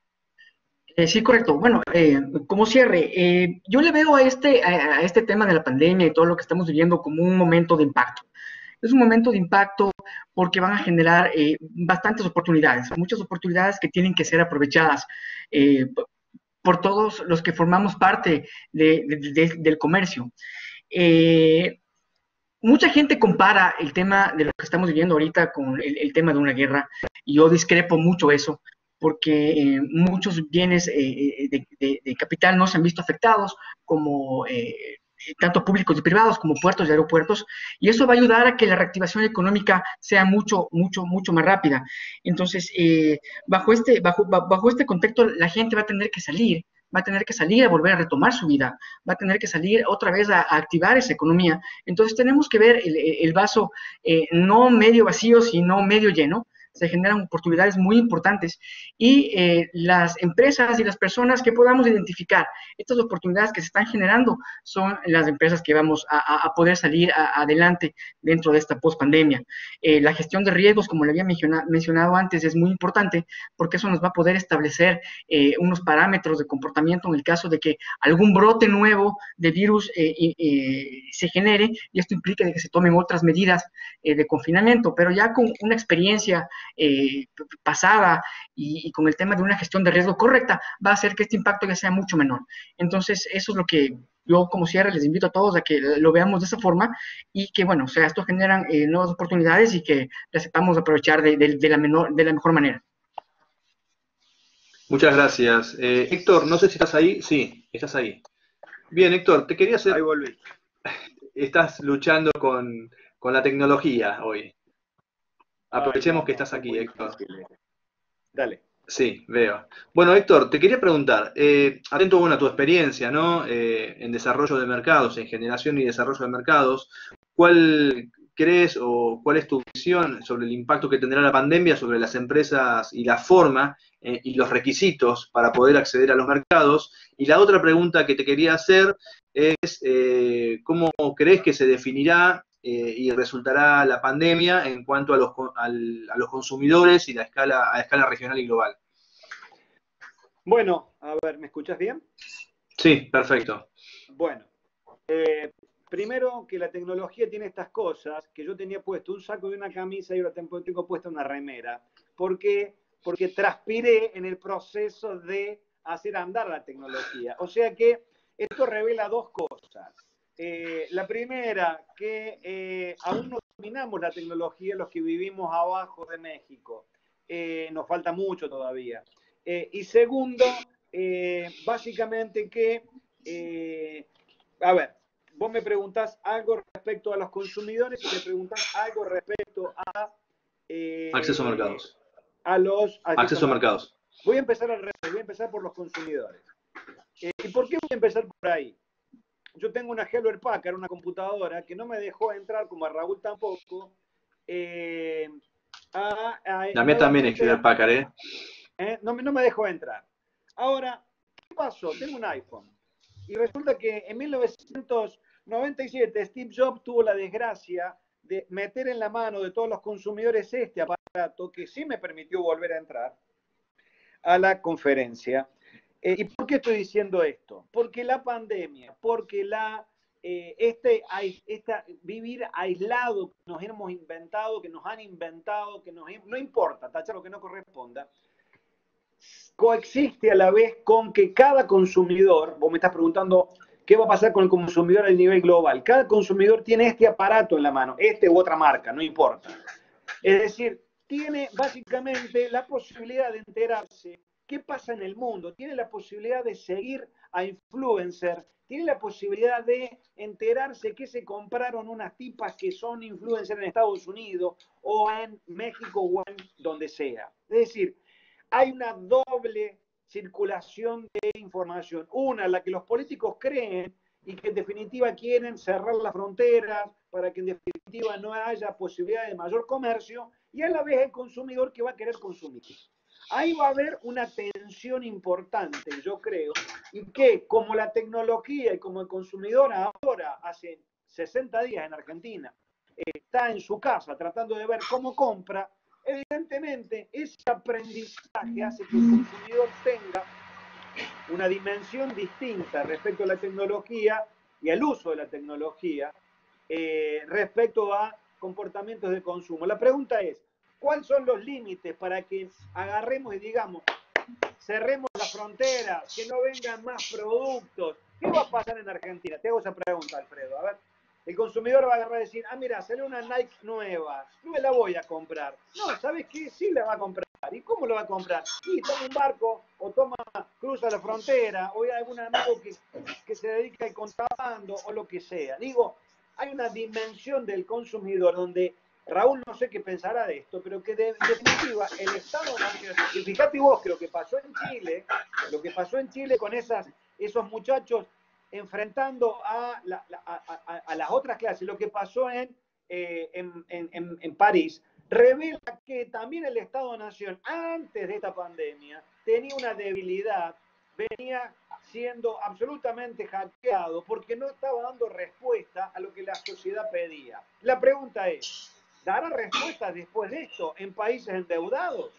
Eh, sí, correcto. Bueno, eh, como cierre, eh, yo le veo a este, a, a este tema de la pandemia y todo lo que estamos viviendo como un momento de impacto. Es un momento de impacto porque van a generar eh, bastantes oportunidades, muchas oportunidades que tienen que ser aprovechadas eh, por todos los que formamos parte de, de, de, del comercio. Eh, mucha gente compara el tema de lo que estamos viviendo ahorita con el, el tema de una guerra, y yo discrepo mucho eso, porque eh, muchos bienes eh, de, de, de capital no se han visto afectados, como eh, tanto públicos y privados, como puertos y aeropuertos, y eso va a ayudar a que la reactivación económica sea mucho, mucho, mucho más rápida. Entonces, eh, bajo, este, bajo, bajo este contexto, la gente va a tener que salir, va a tener que salir a volver a retomar su vida, va a tener que salir otra vez a, a activar esa economía. Entonces, tenemos que ver el, el vaso eh, no medio vacío, sino medio lleno. Se generan oportunidades muy importantes y eh, las empresas y las personas que podamos identificar estas oportunidades que se están generando son las empresas que vamos a, a poder salir a, adelante dentro de esta post-pandemia. Eh, la gestión de riesgos, como le había menciona, mencionado antes, es muy importante porque eso nos va a poder establecer eh, unos parámetros de comportamiento en el caso de que algún brote nuevo de virus eh, eh, se genere, y esto implica de que se tomen otras medidas eh, de confinamiento, pero ya con una experiencia Eh, pasada y, y con el tema de una gestión de riesgo correcta, va a hacer que este impacto ya sea mucho menor. Entonces, eso es lo que yo como cierre les invito a todos a que lo veamos de esa forma y que, bueno, o sea, esto generan eh, nuevas oportunidades y que las sepamos aprovechar de, de, de, la, menor, de la mejor manera. Muchas gracias. Eh, Héctor, no sé si estás ahí. Sí, estás ahí. Bien, Héctor, te quería hacer... Ahí volví. Estás luchando con, con la tecnología hoy. Aprovechemos que estás aquí, Héctor. Dale. Sí, veo. Bueno, Héctor, te quería preguntar, eh, atento bueno, a tu experiencia, ¿no? Eh, en desarrollo de mercados, en generación y desarrollo de mercados, ¿cuál crees o cuál es tu visión sobre el impacto que tendrá la pandemia sobre las empresas y la forma eh, y los requisitos para poder acceder a los mercados? Y la otra pregunta que te quería hacer es, eh, ¿cómo crees que se definirá Eh, y resultará la pandemia en cuanto a los, al, a los consumidores y la escala, a escala regional y global? Bueno, a ver, ¿me escuchas bien? Sí, perfecto. Bueno, eh, primero que la tecnología tiene estas cosas, que yo tenía puesto un saco y una camisa y ahora tengo, tengo puesta una remera. ¿Por qué? Porque transpiré en el proceso de hacer andar la tecnología. O sea que esto revela dos cosas. Eh, la primera, que eh, aún no dominamos la tecnología los que vivimos abajo de México. Eh, nos falta mucho todavía. Eh, y segundo, eh, básicamente que, eh, a ver, vos me preguntás algo respecto a los consumidores y me preguntás algo respecto a... Eh, acceso a mercados. A los... Acceso, acceso a mercados. Voy a empezar al revés, voy a empezar por los consumidores. Eh, ¿Y por qué voy a empezar por ahí? Yo tengo una Hewlett Packard, una computadora, que no me dejó entrar, como a Raúl tampoco, eh, a, a, La mía también es Hewlett Packard, ¿eh? ¿eh? No, no me dejó entrar. Ahora, ¿qué pasó? Tengo un iPhone. Y resulta que en mil novecientos noventa y siete Steve Jobs tuvo la desgracia de meter en la mano de todos los consumidores este aparato que sí me permitió volver a entrar a la conferencia. Eh, ¿Y por qué estoy diciendo esto? Porque la pandemia, porque la, eh, este, esta, vivir aislado que nos hemos inventado, que nos han inventado, que nos, no importa, tachar lo que no corresponda, coexiste a la vez con que cada consumidor, vos me estás preguntando qué va a pasar con el consumidor a nivel global, cada consumidor tiene este aparato en la mano, este u otra marca, no importa. Es decir, tiene básicamente la posibilidad de enterarse qué pasa en el mundo, tiene la posibilidad de seguir a influencers, tiene la posibilidad de enterarse que se compraron unas tipas que son influencers en Estados Unidos o en México o en donde sea. Es decir, hay una doble circulación de información. Una, la que los políticos creen y que en definitiva quieren cerrar las fronteras para que en definitiva no haya posibilidad de mayor comercio, y a la vez el consumidor que va a querer consumir. Ahí va a haber una tensión importante, yo creo, y que como la tecnología y como el consumidor ahora, hace sesenta días en Argentina, está en su casa tratando de ver cómo compra, evidentemente ese aprendizaje hace que el consumidor tenga una dimensión distinta respecto a la tecnología y al uso de la tecnología eh, respecto a comportamientos de consumo. La pregunta es, ¿cuáles son los límites para que agarremos y digamos, cerremos las fronteras, que no vengan más productos? ¿Qué va a pasar en Argentina? Te hago esa pregunta, Alfredo. A ver, el consumidor va a agarrar y decir, ah, mira, salió una Nike nueva, no me la voy a comprar. No, ¿sabes qué? Sí la va a comprar. ¿Y cómo lo va a comprar? Y toma un barco, o toma, cruza la frontera, o hay algún amigo que, que se dedica al contrabando, o lo que sea. Digo, hay una dimensión del consumidor donde Raúl no sé qué pensará de esto, pero que de, en definitiva el Estado Nacional, y fíjate vos que lo que pasó en Chile, lo que pasó en Chile con esas, esos muchachos enfrentando a, la, a, a, a las otras clases, lo que pasó en, eh, en, en, en París, revela que también el Estado-Nación, antes de esta pandemia, tenía una debilidad, venía siendo absolutamente hackeado porque no estaba dando respuesta a lo que la sociedad pedía. La pregunta es, ¿dará respuesta después de esto en países endeudados?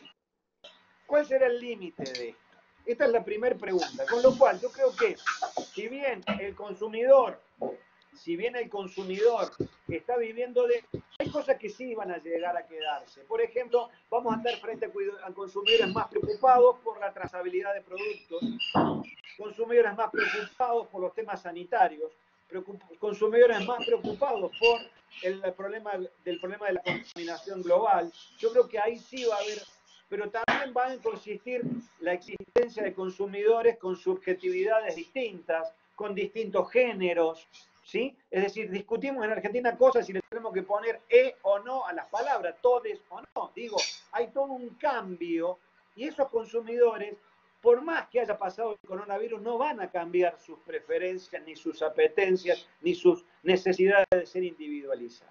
¿Cuál será el límite de esto? Esta es la primera pregunta. Con lo cual, yo creo que si bien el consumidor, si bien el consumidor está viviendo de... Hay cosas que sí van a llegar a quedarse. Por ejemplo, vamos a estar frente a consumidores más preocupados por la trazabilidad de productos, consumidores más preocupados por los temas sanitarios, consumidores más preocupados por el problema del problema de la contaminación global. Yo creo que ahí sí va a haber, pero también va a consistir la existencia de consumidores con subjetividades distintas, con distintos géneros, ¿sí? Es decir, discutimos en Argentina cosas y le tenemos que poner e o no a las palabras, todes o no. Digo, hay todo un cambio y esos consumidores, por más que haya pasado el coronavirus, no van a cambiar sus preferencias, ni sus apetencias, ni sus necesidades de ser individualizados.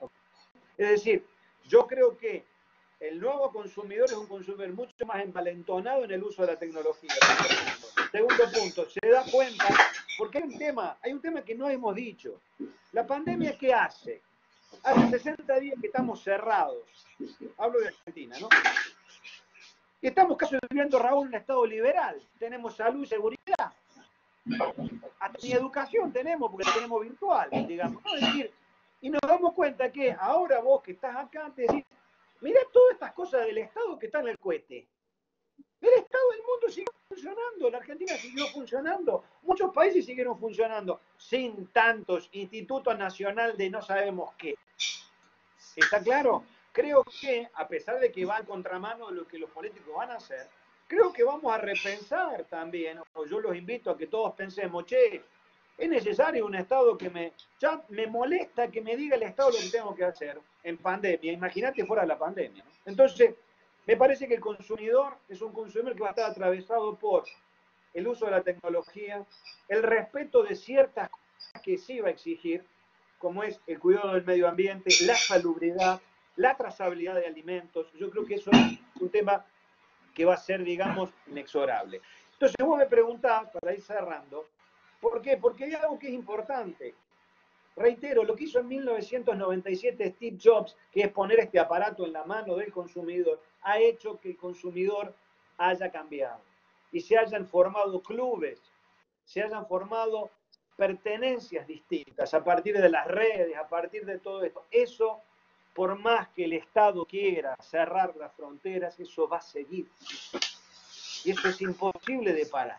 Es decir, yo creo que el nuevo consumidor es un consumidor mucho más envalentonado en el uso de la tecnología. Segundo punto, se da cuenta, porque hay un tema, hay un tema que no hemos dicho. La pandemia, ¿qué hace? Hace sesenta días que estamos cerrados. Hablo de Argentina, ¿no? Y estamos casi viviendo, Raúl, en un estado liberal. Tenemos salud y seguridad. Hasta ni educación tenemos, porque la tenemos virtual, digamos. ¿No? Es decir, y nos damos cuenta que ahora vos que estás acá, te decís, mirá todas estas cosas del Estado que están en el cohete. El Estado del mundo sigue funcionando, la Argentina siguió funcionando, muchos países siguieron funcionando, sin tantos institutos nacionales de no sabemos qué. ¿Está claro? Creo que, a pesar de que va en contramano de lo que los políticos van a hacer, creo que vamos a repensar también, o yo los invito a que todos pensemos, che, es necesario un Estado que me, ya me molesta que me diga el Estado lo que tengo que hacer en pandemia, imagínate fuera de la pandemia, ¿no? Entonces, me parece que el consumidor es un consumidor que va a estar atravesado por el uso de la tecnología, el respeto de ciertas cosas que sí va a exigir, como es el cuidado del medio ambiente, la salubridad, la trazabilidad de alimentos. Yo creo que eso es un tema que va a ser, digamos, inexorable. Entonces, vos me preguntás, para ir cerrando, ¿por qué? Porque hay algo que es importante. Reitero, lo que hizo en mil novecientos noventa y siete Steve Jobs, que es poner este aparato en la mano del consumidor, ha hecho que el consumidor haya cambiado y se hayan formado clubes, se hayan formado pertenencias distintas a partir de las redes, a partir de todo esto. Eso, por más que el Estado quiera cerrar las fronteras, eso va a seguir. Y eso es imposible de parar.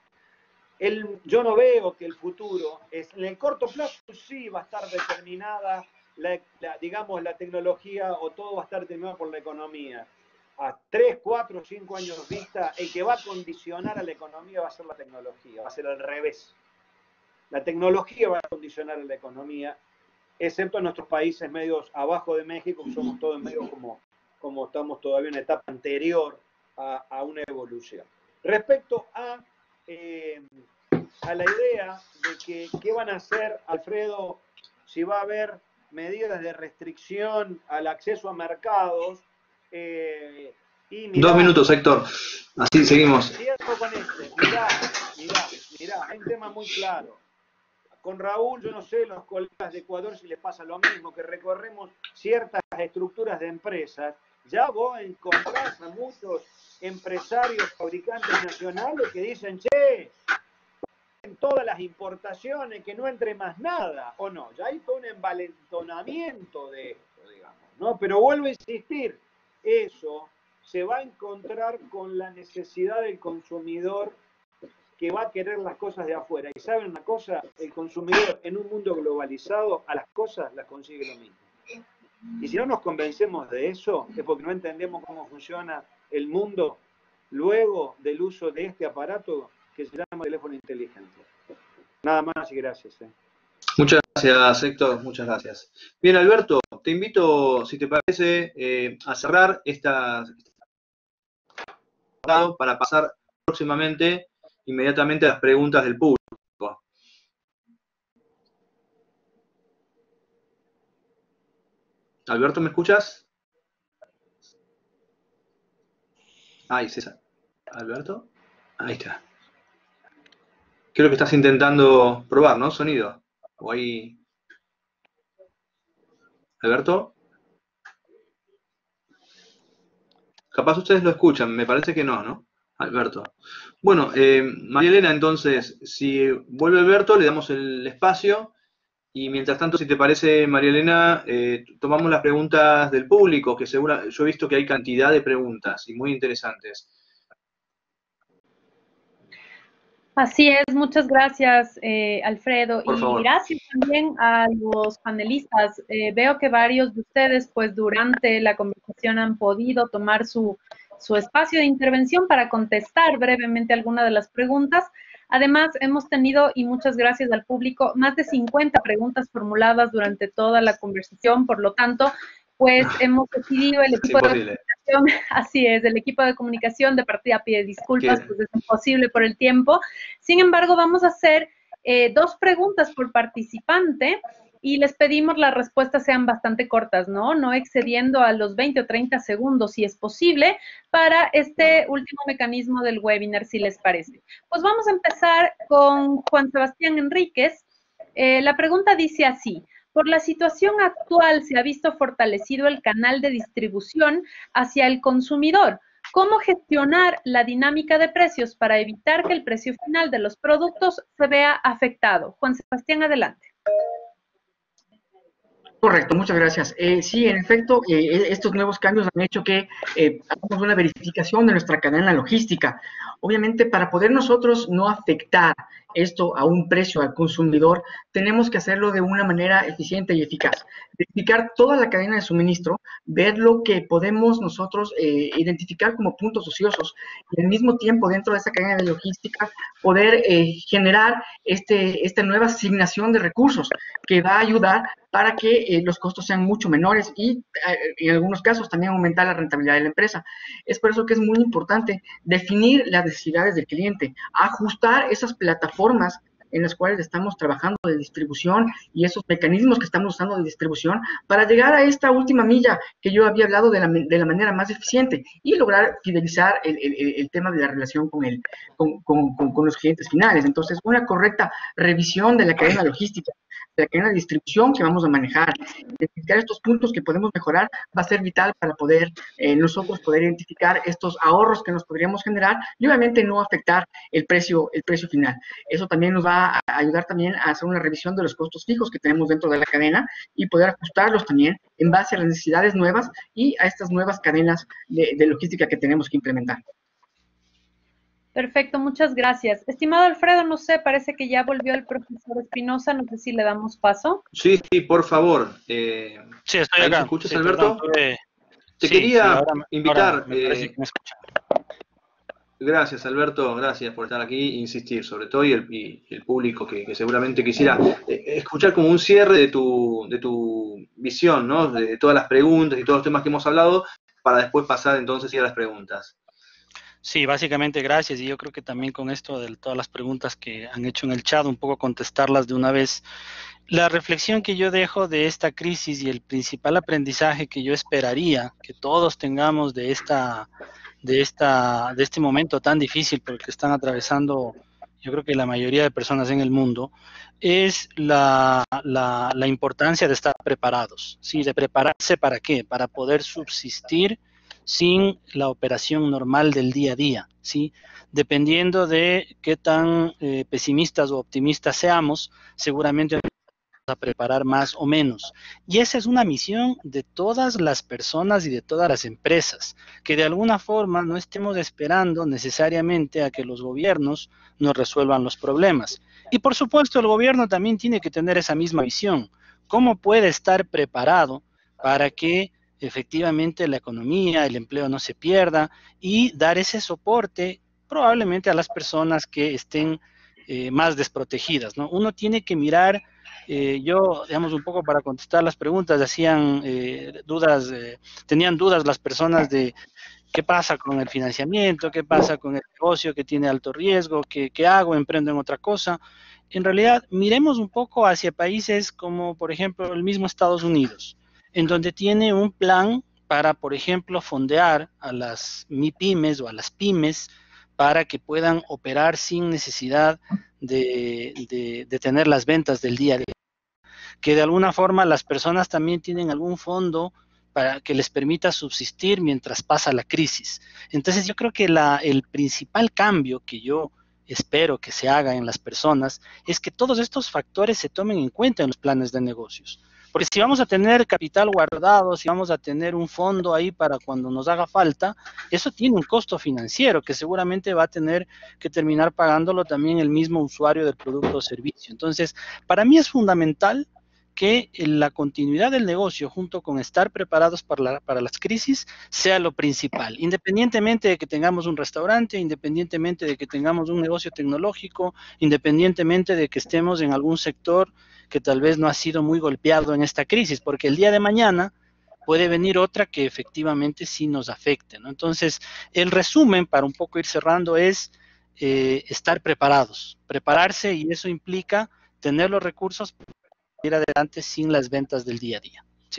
El, yo no veo que el futuro, es, en el corto plazo sí va a estar determinada, la, la, digamos, la tecnología, o todo va a estar determinado por la economía. A tres, cuatro, cinco años vista, el que va a condicionar a la economía va a ser la tecnología, va a ser al revés. La tecnología va a condicionar a la economía, excepto en nuestros países medios abajo de México, que somos todos medios como, como estamos todavía en una etapa anterior a, a una evolución. Respecto a... Eh, a la idea de que qué van a hacer, Alfredo, si va a haber medidas de restricción al acceso a mercados. Eh, y mirá, Dos minutos, Héctor. Así seguimos. Cierro con este. Mirá, mirá, mirá, hay un tema muy claro. Con Raúl, yo no sé, los colegas de Ecuador si les pasa lo mismo, que recorremos ciertas estructuras de empresas. Ya vos encontrás a muchos empresarios, fabricantes nacionales que dicen, che, en todas las importaciones, que no entre más nada, o no, ya hay todo un envalentonamiento de esto, digamos, ¿no? Pero vuelvo a insistir, eso se va a encontrar con la necesidad del consumidor que va a querer las cosas de afuera. Y ¿saben una cosa? El consumidor en un mundo globalizado a las cosas las consigue lo mismo. Y si no nos convencemos de eso, es porque no entendemos cómo funciona el mundo luego del uso de este aparato que se llama teléfono inteligente. Nada más y gracias. Eh. Muchas gracias, Héctor. Muchas gracias. Bien, Alberto, te invito, si te parece, eh, a cerrar esta para pasar próximamente, inmediatamente, a las preguntas del público. Alberto, ¿me escuchas? Ahí, César. Alberto, ahí está. Creo que estás intentando probar, ¿no? Sonido. O ahí. Alberto. Capaz ustedes lo escuchan, me parece que no, ¿no? Alberto. Bueno, eh, María Elena, entonces, si vuelve Alberto, le damos el espacio. Y mientras tanto, si te parece, María Elena, eh, tomamos las preguntas del público, que segura, yo he visto que hay cantidad de preguntas y muy interesantes. Así es, muchas gracias, eh, Alfredo. Por y favor. Gracias también a los panelistas. Eh, veo que varios de ustedes, pues durante la conversación han podido tomar su, su espacio de intervención para contestar brevemente alguna de las preguntas. Además, hemos tenido, y muchas gracias al público, más de cincuenta preguntas formuladas durante toda la conversación. Por lo tanto, pues hemos decidido el equipo de comunicación, así es, el equipo de comunicación de partida pide disculpas, pues es imposible por el tiempo. Sin embargo, vamos a hacer eh, dos preguntas por participante y les pedimos las respuestas sean bastante cortas, ¿no? No excediendo a los veinte o treinta segundos, si es posible, para este último mecanismo del webinar, si les parece. Pues vamos a empezar con Juan Sebastián Enríquez. Eh, la pregunta dice así: por la situación actual se ha visto fortalecido el canal de distribución hacia el consumidor. ¿Cómo gestionar la dinámica de precios para evitar que el precio final de los productos se vea afectado? Juan Sebastián, adelante. Correcto, muchas gracias. Eh, sí, en efecto, eh, estos nuevos cambios han hecho que eh, hagamos una verificación de nuestra cadena logística. Obviamente, para poder nosotros no afectar esto a un precio al consumidor, tenemos que hacerlo de una manera eficiente y eficaz. Verificar toda la cadena de suministro, ver lo que podemos nosotros eh, identificar como puntos ociosos y al mismo tiempo dentro de esa cadena de logística poder eh, generar este, esta nueva asignación de recursos que va a ayudar para que eh, los costos sean mucho menores y eh, en algunos casos también aumentar la rentabilidad de la empresa. Es por eso que es muy importante definir las necesidades del cliente, ajustar esas plataformas en las cuales estamos trabajando de distribución y esos mecanismos que estamos usando de distribución para llegar a esta última milla que yo había hablado de la, de la manera más eficiente y lograr fidelizar el, el, el tema de la relación con, el, con, con, con, con los clientes finales. Entonces, una correcta revisión de la cadena logística, de la cadena de distribución que vamos a manejar, identificar estos puntos que podemos mejorar, va a ser vital para poder eh, nosotros poder identificar estos ahorros que nos podríamos generar y obviamente no afectar el precio, el precio final. Eso también nos va a ayudar también a hacer una revisión de los costos fijos que tenemos dentro de la cadena y poder ajustarlos también en base a las necesidades nuevas y a estas nuevas cadenas de, de logística que tenemos que implementar. Perfecto, muchas gracias. Estimado Alfredo, no sé, parece que ya volvió el profesor Espinosa, no sé si le damos paso. Sí, sí, por favor. Eh, sí, estoy ¿ahí acá. ¿Me escuchas, sí, Alberto? Perdón, tuve... Te sí, quería sí, ahora, invitar... ahora me parece eh, que me escucha. Gracias, Alberto, gracias por estar aquí e insistir, sobre todo, y el, y el público que, que seguramente quisiera eh, escuchar como un cierre de tu, de tu visión, ¿no? De todas las preguntas y todos los temas que hemos hablado, para después pasar entonces a las preguntas. Sí, básicamente gracias, y yo creo que también con esto de todas las preguntas que han hecho en el chat, un poco contestarlas de una vez. La reflexión que yo dejo de esta crisis y el principal aprendizaje que yo esperaría que todos tengamos de esta, de esta, de este momento tan difícil por el que están atravesando, yo creo que la mayoría de personas en el mundo, es la, la, la importancia de estar preparados, ¿sí? De prepararse ¿para qué? Para poder subsistir sin la operación normal del día a día, ¿sí? Dependiendo de qué tan eh, pesimistas o optimistas seamos, seguramente a preparar más o menos. Y esa es una misión de todas las personas y de todas las empresas, que de alguna forma no estemos esperando necesariamente a que los gobiernos nos resuelvan los problemas. Y por supuesto el gobierno también tiene que tener esa misma visión. ¿Cómo puede estar preparado para que efectivamente la economía, el empleo no se pierda y dar ese soporte probablemente a las personas que estén eh, más desprotegidas, ¿no? Uno tiene que mirar Eh, yo, digamos, un poco para contestar las preguntas, hacían eh, dudas, eh, tenían dudas las personas de qué pasa con el financiamiento, qué pasa con el negocio que tiene alto riesgo, qué, qué hago, emprendo en otra cosa. En realidad, miremos un poco hacia países como, por ejemplo, el mismo Estados Unidos, en donde tiene un plan para, por ejemplo, fondear a las MIPYMES o a las pymes para que puedan operar sin necesidad de, de, de tener las ventas del día a día. Que de alguna forma las personas también tienen algún fondo para que les permita subsistir mientras pasa la crisis. Entonces yo creo que la, el principal cambio que yo espero que se haga en las personas es que todos estos factores se tomen en cuenta en los planes de negocios. Porque si vamos a tener capital guardado, si vamos a tener un fondo ahí para cuando nos haga falta, eso tiene un costo financiero que seguramente va a tener que terminar pagándolo también el mismo usuario del producto o servicio. Entonces, para mí es fundamental que la continuidad del negocio junto con estar preparados para, la, para las crisis sea lo principal, independientemente de que tengamos un restaurante, independientemente de que tengamos un negocio tecnológico, independientemente de que estemos en algún sector que tal vez no ha sido muy golpeado en esta crisis, porque el día de mañana puede venir otra que efectivamente sí nos afecte, ¿no? Entonces, el resumen, para un poco ir cerrando, es eh, estar preparados, prepararse, y eso implica tener los recursos para ir adelante sin las ventas del día a día. ¿Sí?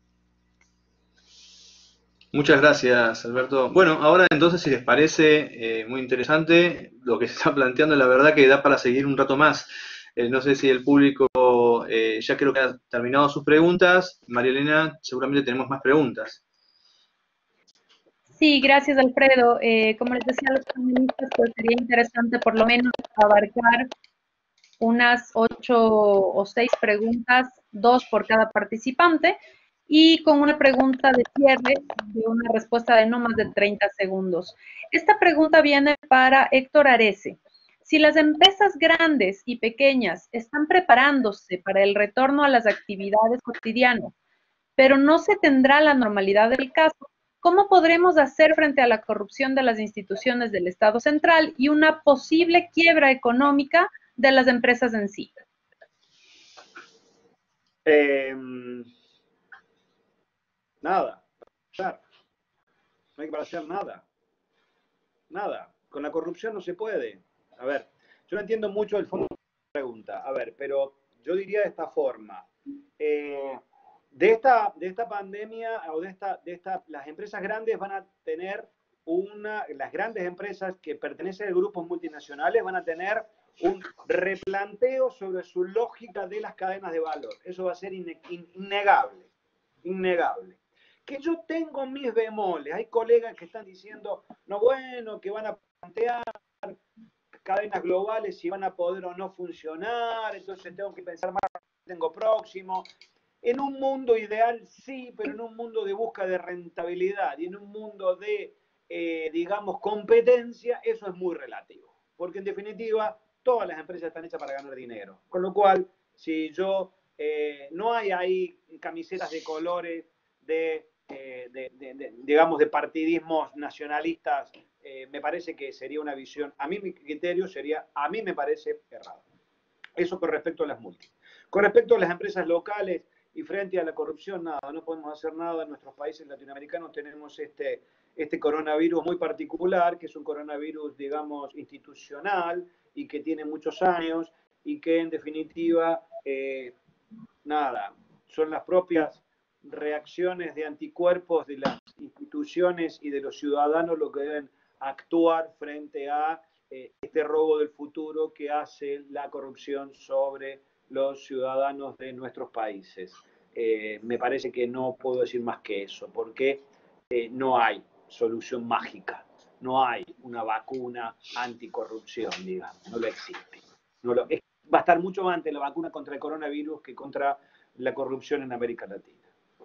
Muchas gracias, Alberto. Bueno, ahora entonces, si les parece eh, muy interesante lo que se está planteando, la verdad que da para seguir un rato más. Eh, no sé si el público eh, ya creo que ha terminado sus preguntas. María Elena, seguramente tenemos más preguntas. Sí, gracias, Alfredo. Eh, como les decía a los panelistas, pues sería interesante por lo menos abarcar unas ocho o seis preguntas, dos por cada participante, y con una pregunta de cierre de una respuesta de no más de treinta segundos. Esta pregunta viene para Héctor Arese. Si las empresas grandes y pequeñas están preparándose para el retorno a las actividades cotidianas, pero no se tendrá la normalidad del caso, ¿cómo podremos hacer frente a la corrupción de las instituciones del Estado central y una posible quiebra económica de las empresas en sí? Eh, nada. No hay que hacer nada. Nada. Con la corrupción no se puede. A ver, yo no entiendo mucho el fondo pregunta. A ver, pero yo diría de esta forma. Eh, de, esta, de esta pandemia, o de esta, de esta, las empresas grandes van a tener una, las grandes empresas que pertenecen a grupos multinacionales van a tener un replanteo sobre su lógica de las cadenas de valor. Eso va a ser in, in, innegable, innegable. Que yo tengo mis bemoles. Hay colegas que están diciendo, no, bueno, que van a plantear cadenas globales si van a poder o no funcionar, entonces tengo que pensar más, tengo próximo. En un mundo ideal sí, pero en un mundo de búsqueda de rentabilidad y en un mundo de, eh, digamos, competencia, eso es muy relativo. Porque en definitiva, todas las empresas están hechas para ganar dinero. Con lo cual, si yo, eh, no hay ahí camisetas de colores, de, eh, de, de, de digamos, de partidismos nacionalistas, eh, me parece que sería una visión, a mí mi criterio sería, a mí me parece errado. Eso con respecto a las multis. Con respecto a las empresas locales y frente a la corrupción, nada, no podemos hacer nada. En nuestros países latinoamericanos tenemos este, este coronavirus muy particular, que es un coronavirus, digamos, institucional y que tiene muchos años y que en definitiva, eh, nada, son las propias reacciones de anticuerpos de las instituciones y de los ciudadanos lo que deben actuar frente a eh, este robo del futuro que hace la corrupción sobre los ciudadanos de nuestros países. Eh, me parece que no puedo decir más que eso, porque eh, no hay solución mágica, no hay una vacuna anticorrupción, digamos, no lo existe. No lo, es, va a estar mucho más ante la vacuna contra el coronavirus que contra la corrupción en América Latina.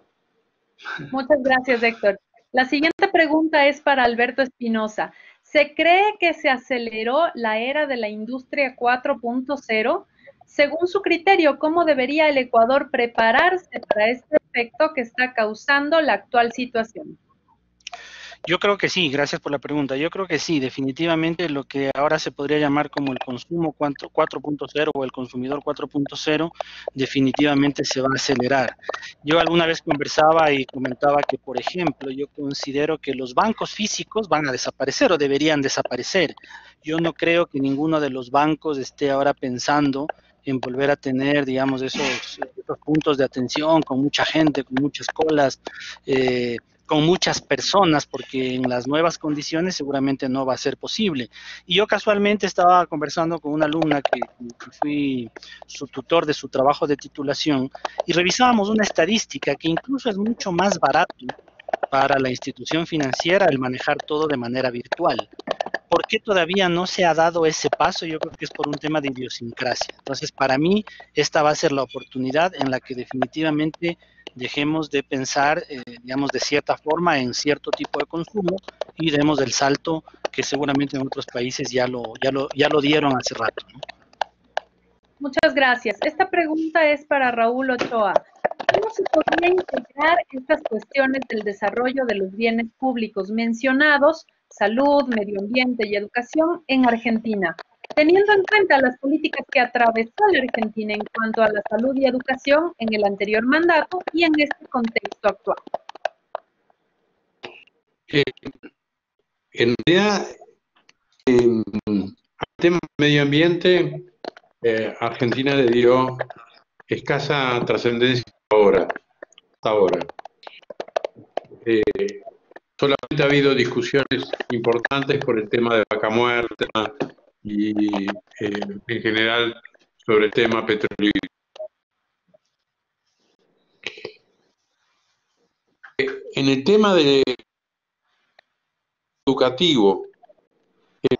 Muchas gracias, Héctor. La siguiente pregunta es para Alberto Espinosa. ¿Se cree que se aceleró la era de la industria cuatro punto cero? Según su criterio, ¿cómo debería el Ecuador prepararse para este efecto que está causando la actual situación? Yo creo que sí, gracias por la pregunta. Yo creo que sí, definitivamente lo que ahora se podría llamar como el consumo cuatro punto cero o el consumidor cuatro punto cero definitivamente se va a acelerar. Yo alguna vez conversaba y comentaba que, por ejemplo, yo considero que los bancos físicos van a desaparecer o deberían desaparecer. Yo no creo que ninguno de los bancos esté ahora pensando en volver a tener, digamos, esos, esos puntos de atención con mucha gente, con muchas colas, eh, con muchas personas, porque en las nuevas condiciones seguramente no va a ser posible. Y yo casualmente estaba conversando con una alumna que, que fui su tutor de su trabajo de titulación y revisábamos una estadística que incluso es mucho más barato para la institución financiera el manejar todo de manera virtual. ¿Por qué todavía no se ha dado ese paso? Yo creo que es por un tema de idiosincrasia. Entonces, para mí, esta va a ser la oportunidad en la que definitivamente dejemos de pensar, eh, digamos, de cierta forma en cierto tipo de consumo y demos el salto que seguramente en otros países ya lo, ya lo, ya lo dieron hace rato, ¿no? Muchas gracias. Esta pregunta es para Raúl Ochoa. ¿Cómo se podría integrar estas cuestiones del desarrollo de los bienes públicos mencionados, salud, medio ambiente y educación, en Argentina, teniendo en cuenta las políticas que atravesó la Argentina en cuanto a la salud y educación en el anterior mandato y en este contexto actual? Eh, en realidad, eh, al tema del medio ambiente, eh, Argentina le dio escasa trascendencia ahora, hasta ahora. Eh, solamente ha habido discusiones importantes por el tema de vaca muerta y eh, en general sobre el tema petrolero. En el tema de educativo, eh,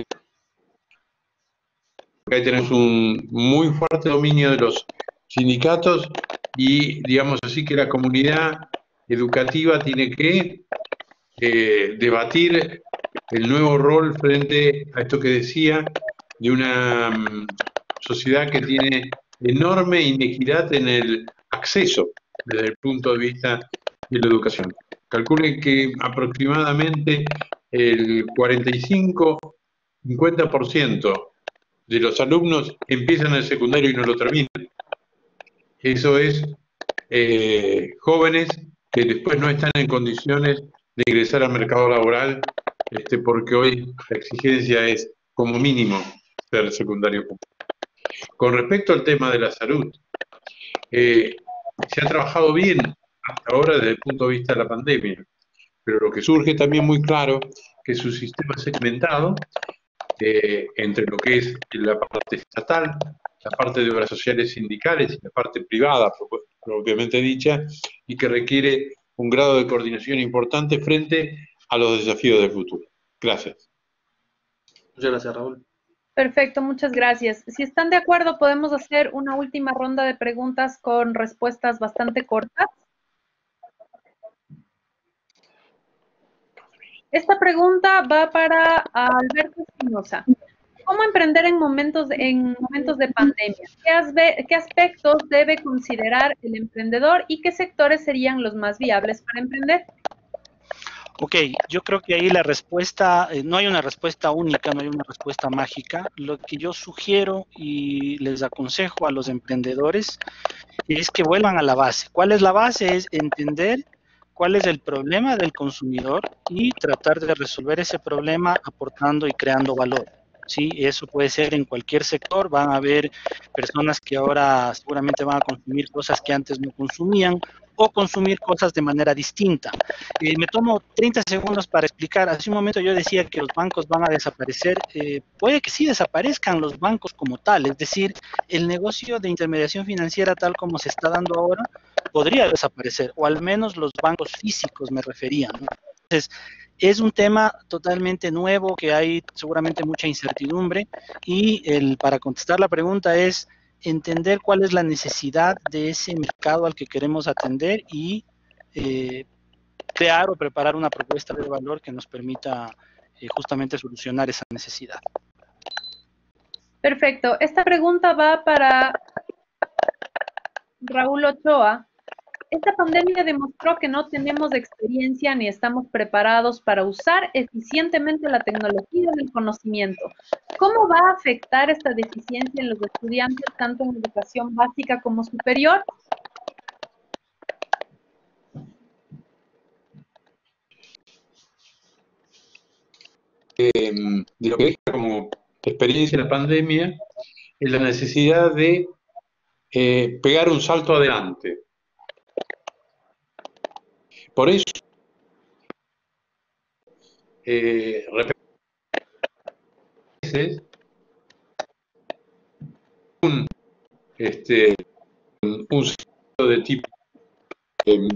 ahí tenemos un muy fuerte dominio de los sindicatos y, digamos así, que la comunidad educativa tiene que eh, debatir el nuevo rol frente a esto que decía, de una um, sociedad que tiene enorme inequidad en el acceso desde el punto de vista de la educación. Calculen que aproximadamente el cuarenta y cinco a cincuenta por ciento de los alumnos empiezan el secundario y no lo terminan. Eso es eh, jóvenes que después no están en condiciones de ingresar al mercado laboral, este, porque hoy la exigencia es, como mínimo, ser secundario. Con respecto al tema de la salud, eh, se ha trabajado bien hasta ahora desde el punto de vista de la pandemia, pero lo que surge también muy claro que es un sistema segmentado eh, entre lo que es la parte estatal, la parte de obras sociales sindicales y la parte privada, propiamente dicha, y que requiere un grado de coordinación importante frente a los desafíos del futuro. Gracias. Muchas gracias, Raúl. Perfecto, muchas gracias. Si están de acuerdo, podemos hacer una última ronda de preguntas con respuestas bastante cortas. Esta pregunta va para Alberto Espinosa. ¿Cómo emprender en momentos, en momentos de pandemia? ¿Qué, asbe, ¿Qué aspectos debe considerar el emprendedor y qué sectores serían los más viables para emprender? Ok, yo creo que ahí la respuesta, eh, no hay una respuesta única, no hay una respuesta mágica. Lo que yo sugiero y les aconsejo a los emprendedores es que vuelvan a la base. ¿Cuál es la base? Es entender cuál es el problema del consumidor y tratar de resolver ese problema aportando y creando valor. Sí, eso puede ser en cualquier sector. Van a haber personas que ahora seguramente van a consumir cosas que antes no consumían o consumir cosas de manera distinta. Eh, me tomo treinta segundos para explicar. Hace un momento yo decía que los bancos van a desaparecer. Eh, puede que sí desaparezcan los bancos como tal, es decir, el negocio de intermediación financiera tal como se está dando ahora podría desaparecer, o al menos los bancos físicos me refería, ¿no? Entonces, es un tema totalmente nuevo que hay seguramente mucha incertidumbre y el, para contestar la pregunta es entender cuál es la necesidad de ese mercado al que queremos atender y eh, crear o preparar una propuesta de valor que nos permita eh, justamente solucionar esa necesidad. Perfecto. Esta pregunta va para Raúl Ochoa. Esta pandemia demostró que no tenemos experiencia ni estamos preparados para usar eficientemente la tecnología del conocimiento. ¿Cómo va a afectar esta deficiencia en los estudiantes, tanto en educación básica como superior? Eh, de lo que deja como experiencia la pandemia es la necesidad de eh, pegar un salto adelante. Por eso, eh, un, este, un salto de tipo eh,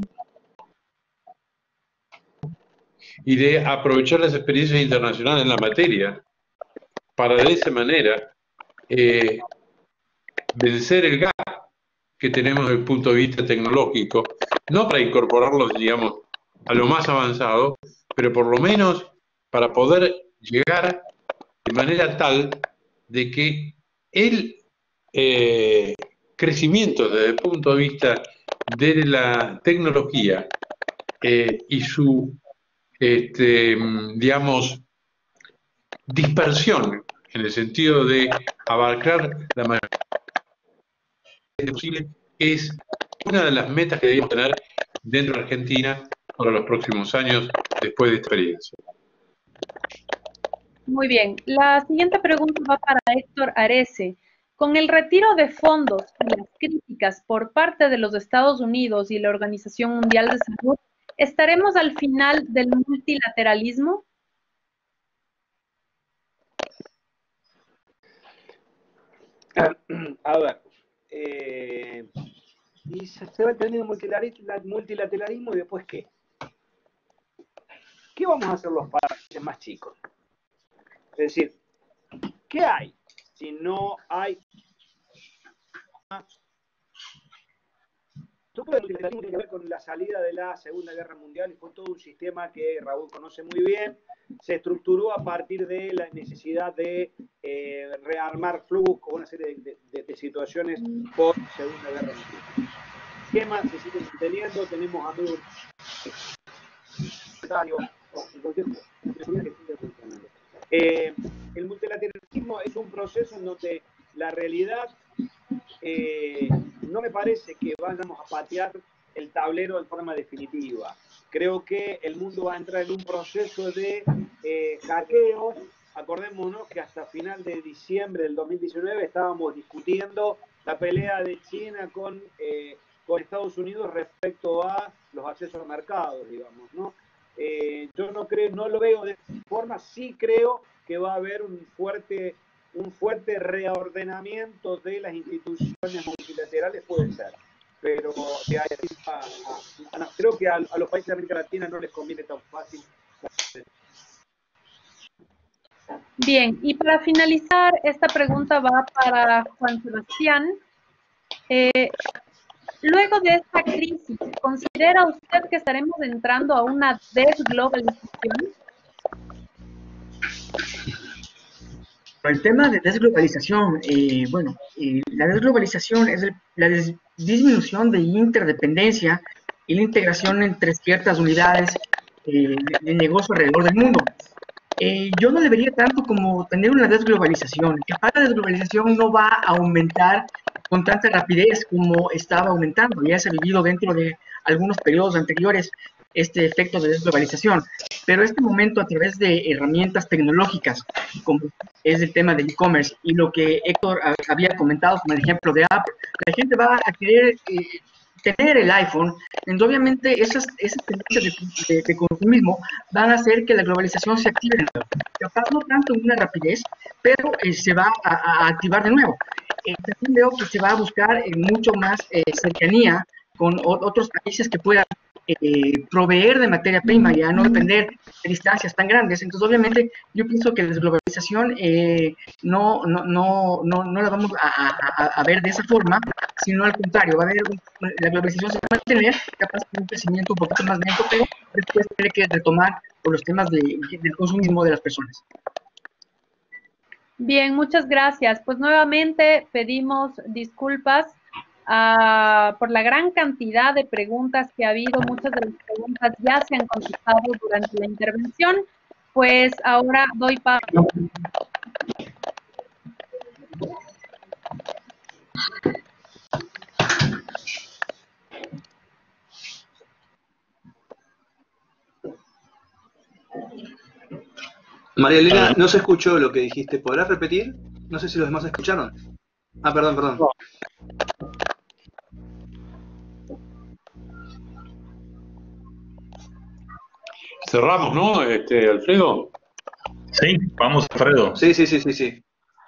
y de aprovechar las experiencias internacionales en la materia para de esa manera eh, vencer el gap que tenemos desde el punto de vista tecnológico, no para incorporarlos, digamos, a lo más avanzado, pero por lo menos para poder llegar de manera tal de que el eh, crecimiento desde el punto de vista de la tecnología eh, y su, este, digamos, dispersión en el sentido de abarcar la mayor posible es una de las metas que debemos tener dentro de Argentina para los próximos años después de esta experiencia. Muy bien. La siguiente pregunta va para Héctor Arese. Con el retiro de fondos y las críticas por parte de los Estados Unidos y la Organización Mundial de Salud, ¿estaremos al final del multilateralismo? A ver, eh, y se, se va teniendo multilateralismo y después ¿qué? ¿Qué vamos a hacer los países más chicos? Es decir, ¿qué hay si no hay? Esto puede multilateralismo tiene que ver con la salida de la Segunda Guerra Mundial y fue todo un sistema que Raúl conoce muy bien. Se estructuró a partir de la necesidad de eh, rearmar flujos con una serie de, de, de situaciones por Segunda Guerra Mundial. El esquema se sigue manteniendo, tenemos amigos eh, el multilateralismo es un proceso en donde la realidad eh, no me parece que vayamos a patear el tablero de forma definitiva. Creo que el mundo va a entrar en un proceso de eh, hackeo acordémonos que hasta final de diciembre del dos mil diecinueve estábamos discutiendo la pelea de China con, eh, con Estados Unidos respecto a los accesos al mercado, digamos, ¿no? Eh, yo no creo, no lo veo de esa forma, sí creo que va a haber un fuerte, un fuerte reordenamiento de las instituciones multilaterales, puede ser, pero de ahí a, a, a, creo que a, a los países de América Latina no les conviene tan fácil. Bien, y para finalizar, esta pregunta va para Juan Sebastián. Eh, luego de esta crisis, ¿considera usted que estaremos entrando a una desglobalización? El tema de desglobalización, eh, bueno, eh, la desglobalización es el, la des disminución de interdependencia y la integración entre ciertas unidades eh, de, de negocio alrededor del mundo. Eh, yo no le vería tanto como tener una desglobalización. Capaz la desglobalización no va a aumentar con tanta rapidez como estaba aumentando. Ya se ha vivido dentro de algunos periodos anteriores este efecto de desglobalización. Pero este momento, a través de herramientas tecnológicas, como es el tema del e-commerce y lo que Héctor había comentado como el ejemplo de Apple, la gente va a querer eh, tener el iPhone, entonces obviamente esas, esas tendencias de, de, de consumismo van a hacer que la globalización se active de nuevo. Capaz no tanto en una rapidez, pero eh, se va a, a activar de nuevo. Eh, también veo que se va a buscar eh, mucho más eh, cercanía con o, otros países que puedan eh, proveer de materia prima, ya no depender de distancias tan grandes. Entonces, obviamente, yo pienso que la desglobalización eh, no, no, no, no, no la vamos a, a, a ver de esa forma, sino al contrario, va a haber, la globalización se va a mantener, capaz de un crecimiento un poquito más lento, pero después tiene que retomar por los temas de, del consumismo de las personas. Bien, muchas gracias. Pues nuevamente pedimos disculpas uh, por la gran cantidad de preguntas que ha habido. Muchas de las preguntas ya se han contestado durante la intervención. Pues ahora doy paso. María Elena, no se escuchó lo que dijiste. ¿Podrás repetir? No sé si los demás escucharon. Ah, perdón, perdón. Cerramos, ¿no, este, Alfredo? Sí, vamos, Alfredo. Sí, sí, sí, sí, sí.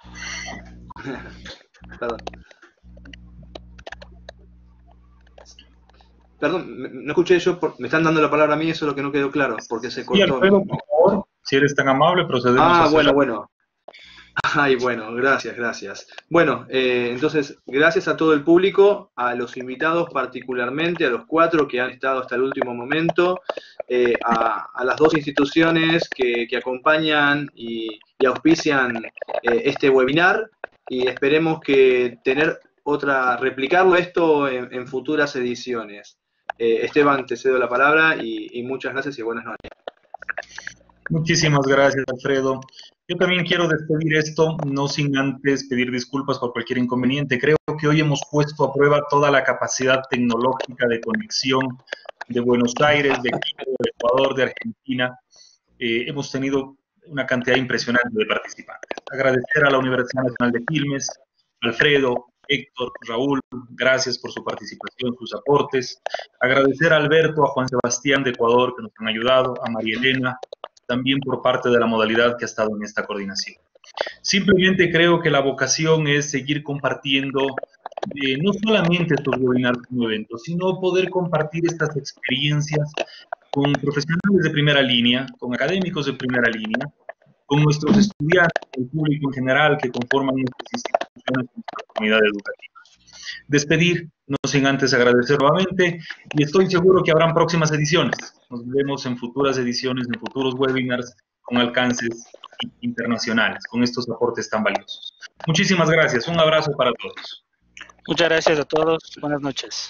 Perdón. Perdón, no escuché yo, por, me están dando la palabra a mí, eso es lo que no quedó claro, porque se cortó. Sí, Alfredo, por favor, si eres tan amable, procedemos Ah, a bueno, cerrar. bueno. Ay, bueno, gracias, gracias. Bueno, eh, entonces, gracias a todo el público, a los invitados particularmente, a los cuatro que han estado hasta el último momento, eh, a, a las dos instituciones que, que acompañan y, y auspician eh, este webinar, y esperemos que tener otra, replicarlo esto en, en futuras ediciones. Eh, Esteban, te cedo la palabra y, y muchas gracias y buenas noches. Muchísimas gracias, Alfredo. Yo también quiero despedir esto, no sin antes pedir disculpas por cualquier inconveniente. Creo que hoy hemos puesto a prueba toda la capacidad tecnológica de conexión de Buenos Aires, de Quito, de Ecuador, de Argentina. Eh, hemos tenido una cantidad impresionante de participantes. Agradecer a la Universidad Nacional de Quilmes, Alfredo, Héctor, Raúl, gracias por su participación, sus aportes. Agradecer a Alberto, a Juan Sebastián de Ecuador, que nos han ayudado, a María Elena, también por parte de la modalidad que ha estado en esta coordinación. Simplemente creo que la vocación es seguir compartiendo eh, no solamente estos webinars como eventos, sino poder compartir estas experiencias con profesionales de primera línea, con académicos de primera línea, con nuestros estudiantes, el público en general que conforman nuestras instituciones, nuestra comunidad educativa. Despedir, no sin antes agradecer nuevamente, y estoy seguro que habrán próximas ediciones. Nos vemos en futuras ediciones, en futuros webinars con alcances internacionales, con estos aportes tan valiosos. Muchísimas gracias, un abrazo para todos. Muchas gracias a todos, buenas noches.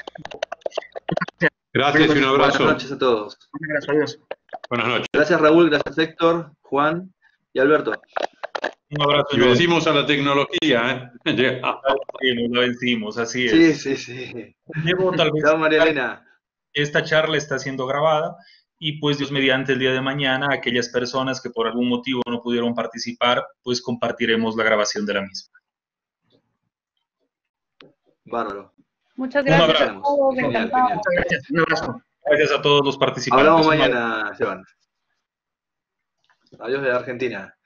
Gracias y un abrazo. Buenas noches a todos. Gracias, adiós. Buenas noches. Gracias, Raúl, gracias, Héctor, Juan y Alberto. Un abrazo. Y vencimos a la tecnología, ¿eh? Sí, nos la vencimos, así es. Sí, sí, sí. Debo tal vez... Chao, María Elena. Esta charla está siendo grabada y pues Dios mediante el día de mañana, aquellas personas que por algún motivo no pudieron participar, pues compartiremos la grabación de la misma. Bárbaro. Muchas Un gracias abrazo. a todos, Genial, encantado. genial. Muchas gracias. Un abrazo. Gracias a todos los participantes. Hablamos Un abrazo. mañana, Esteban. Adiós de Argentina.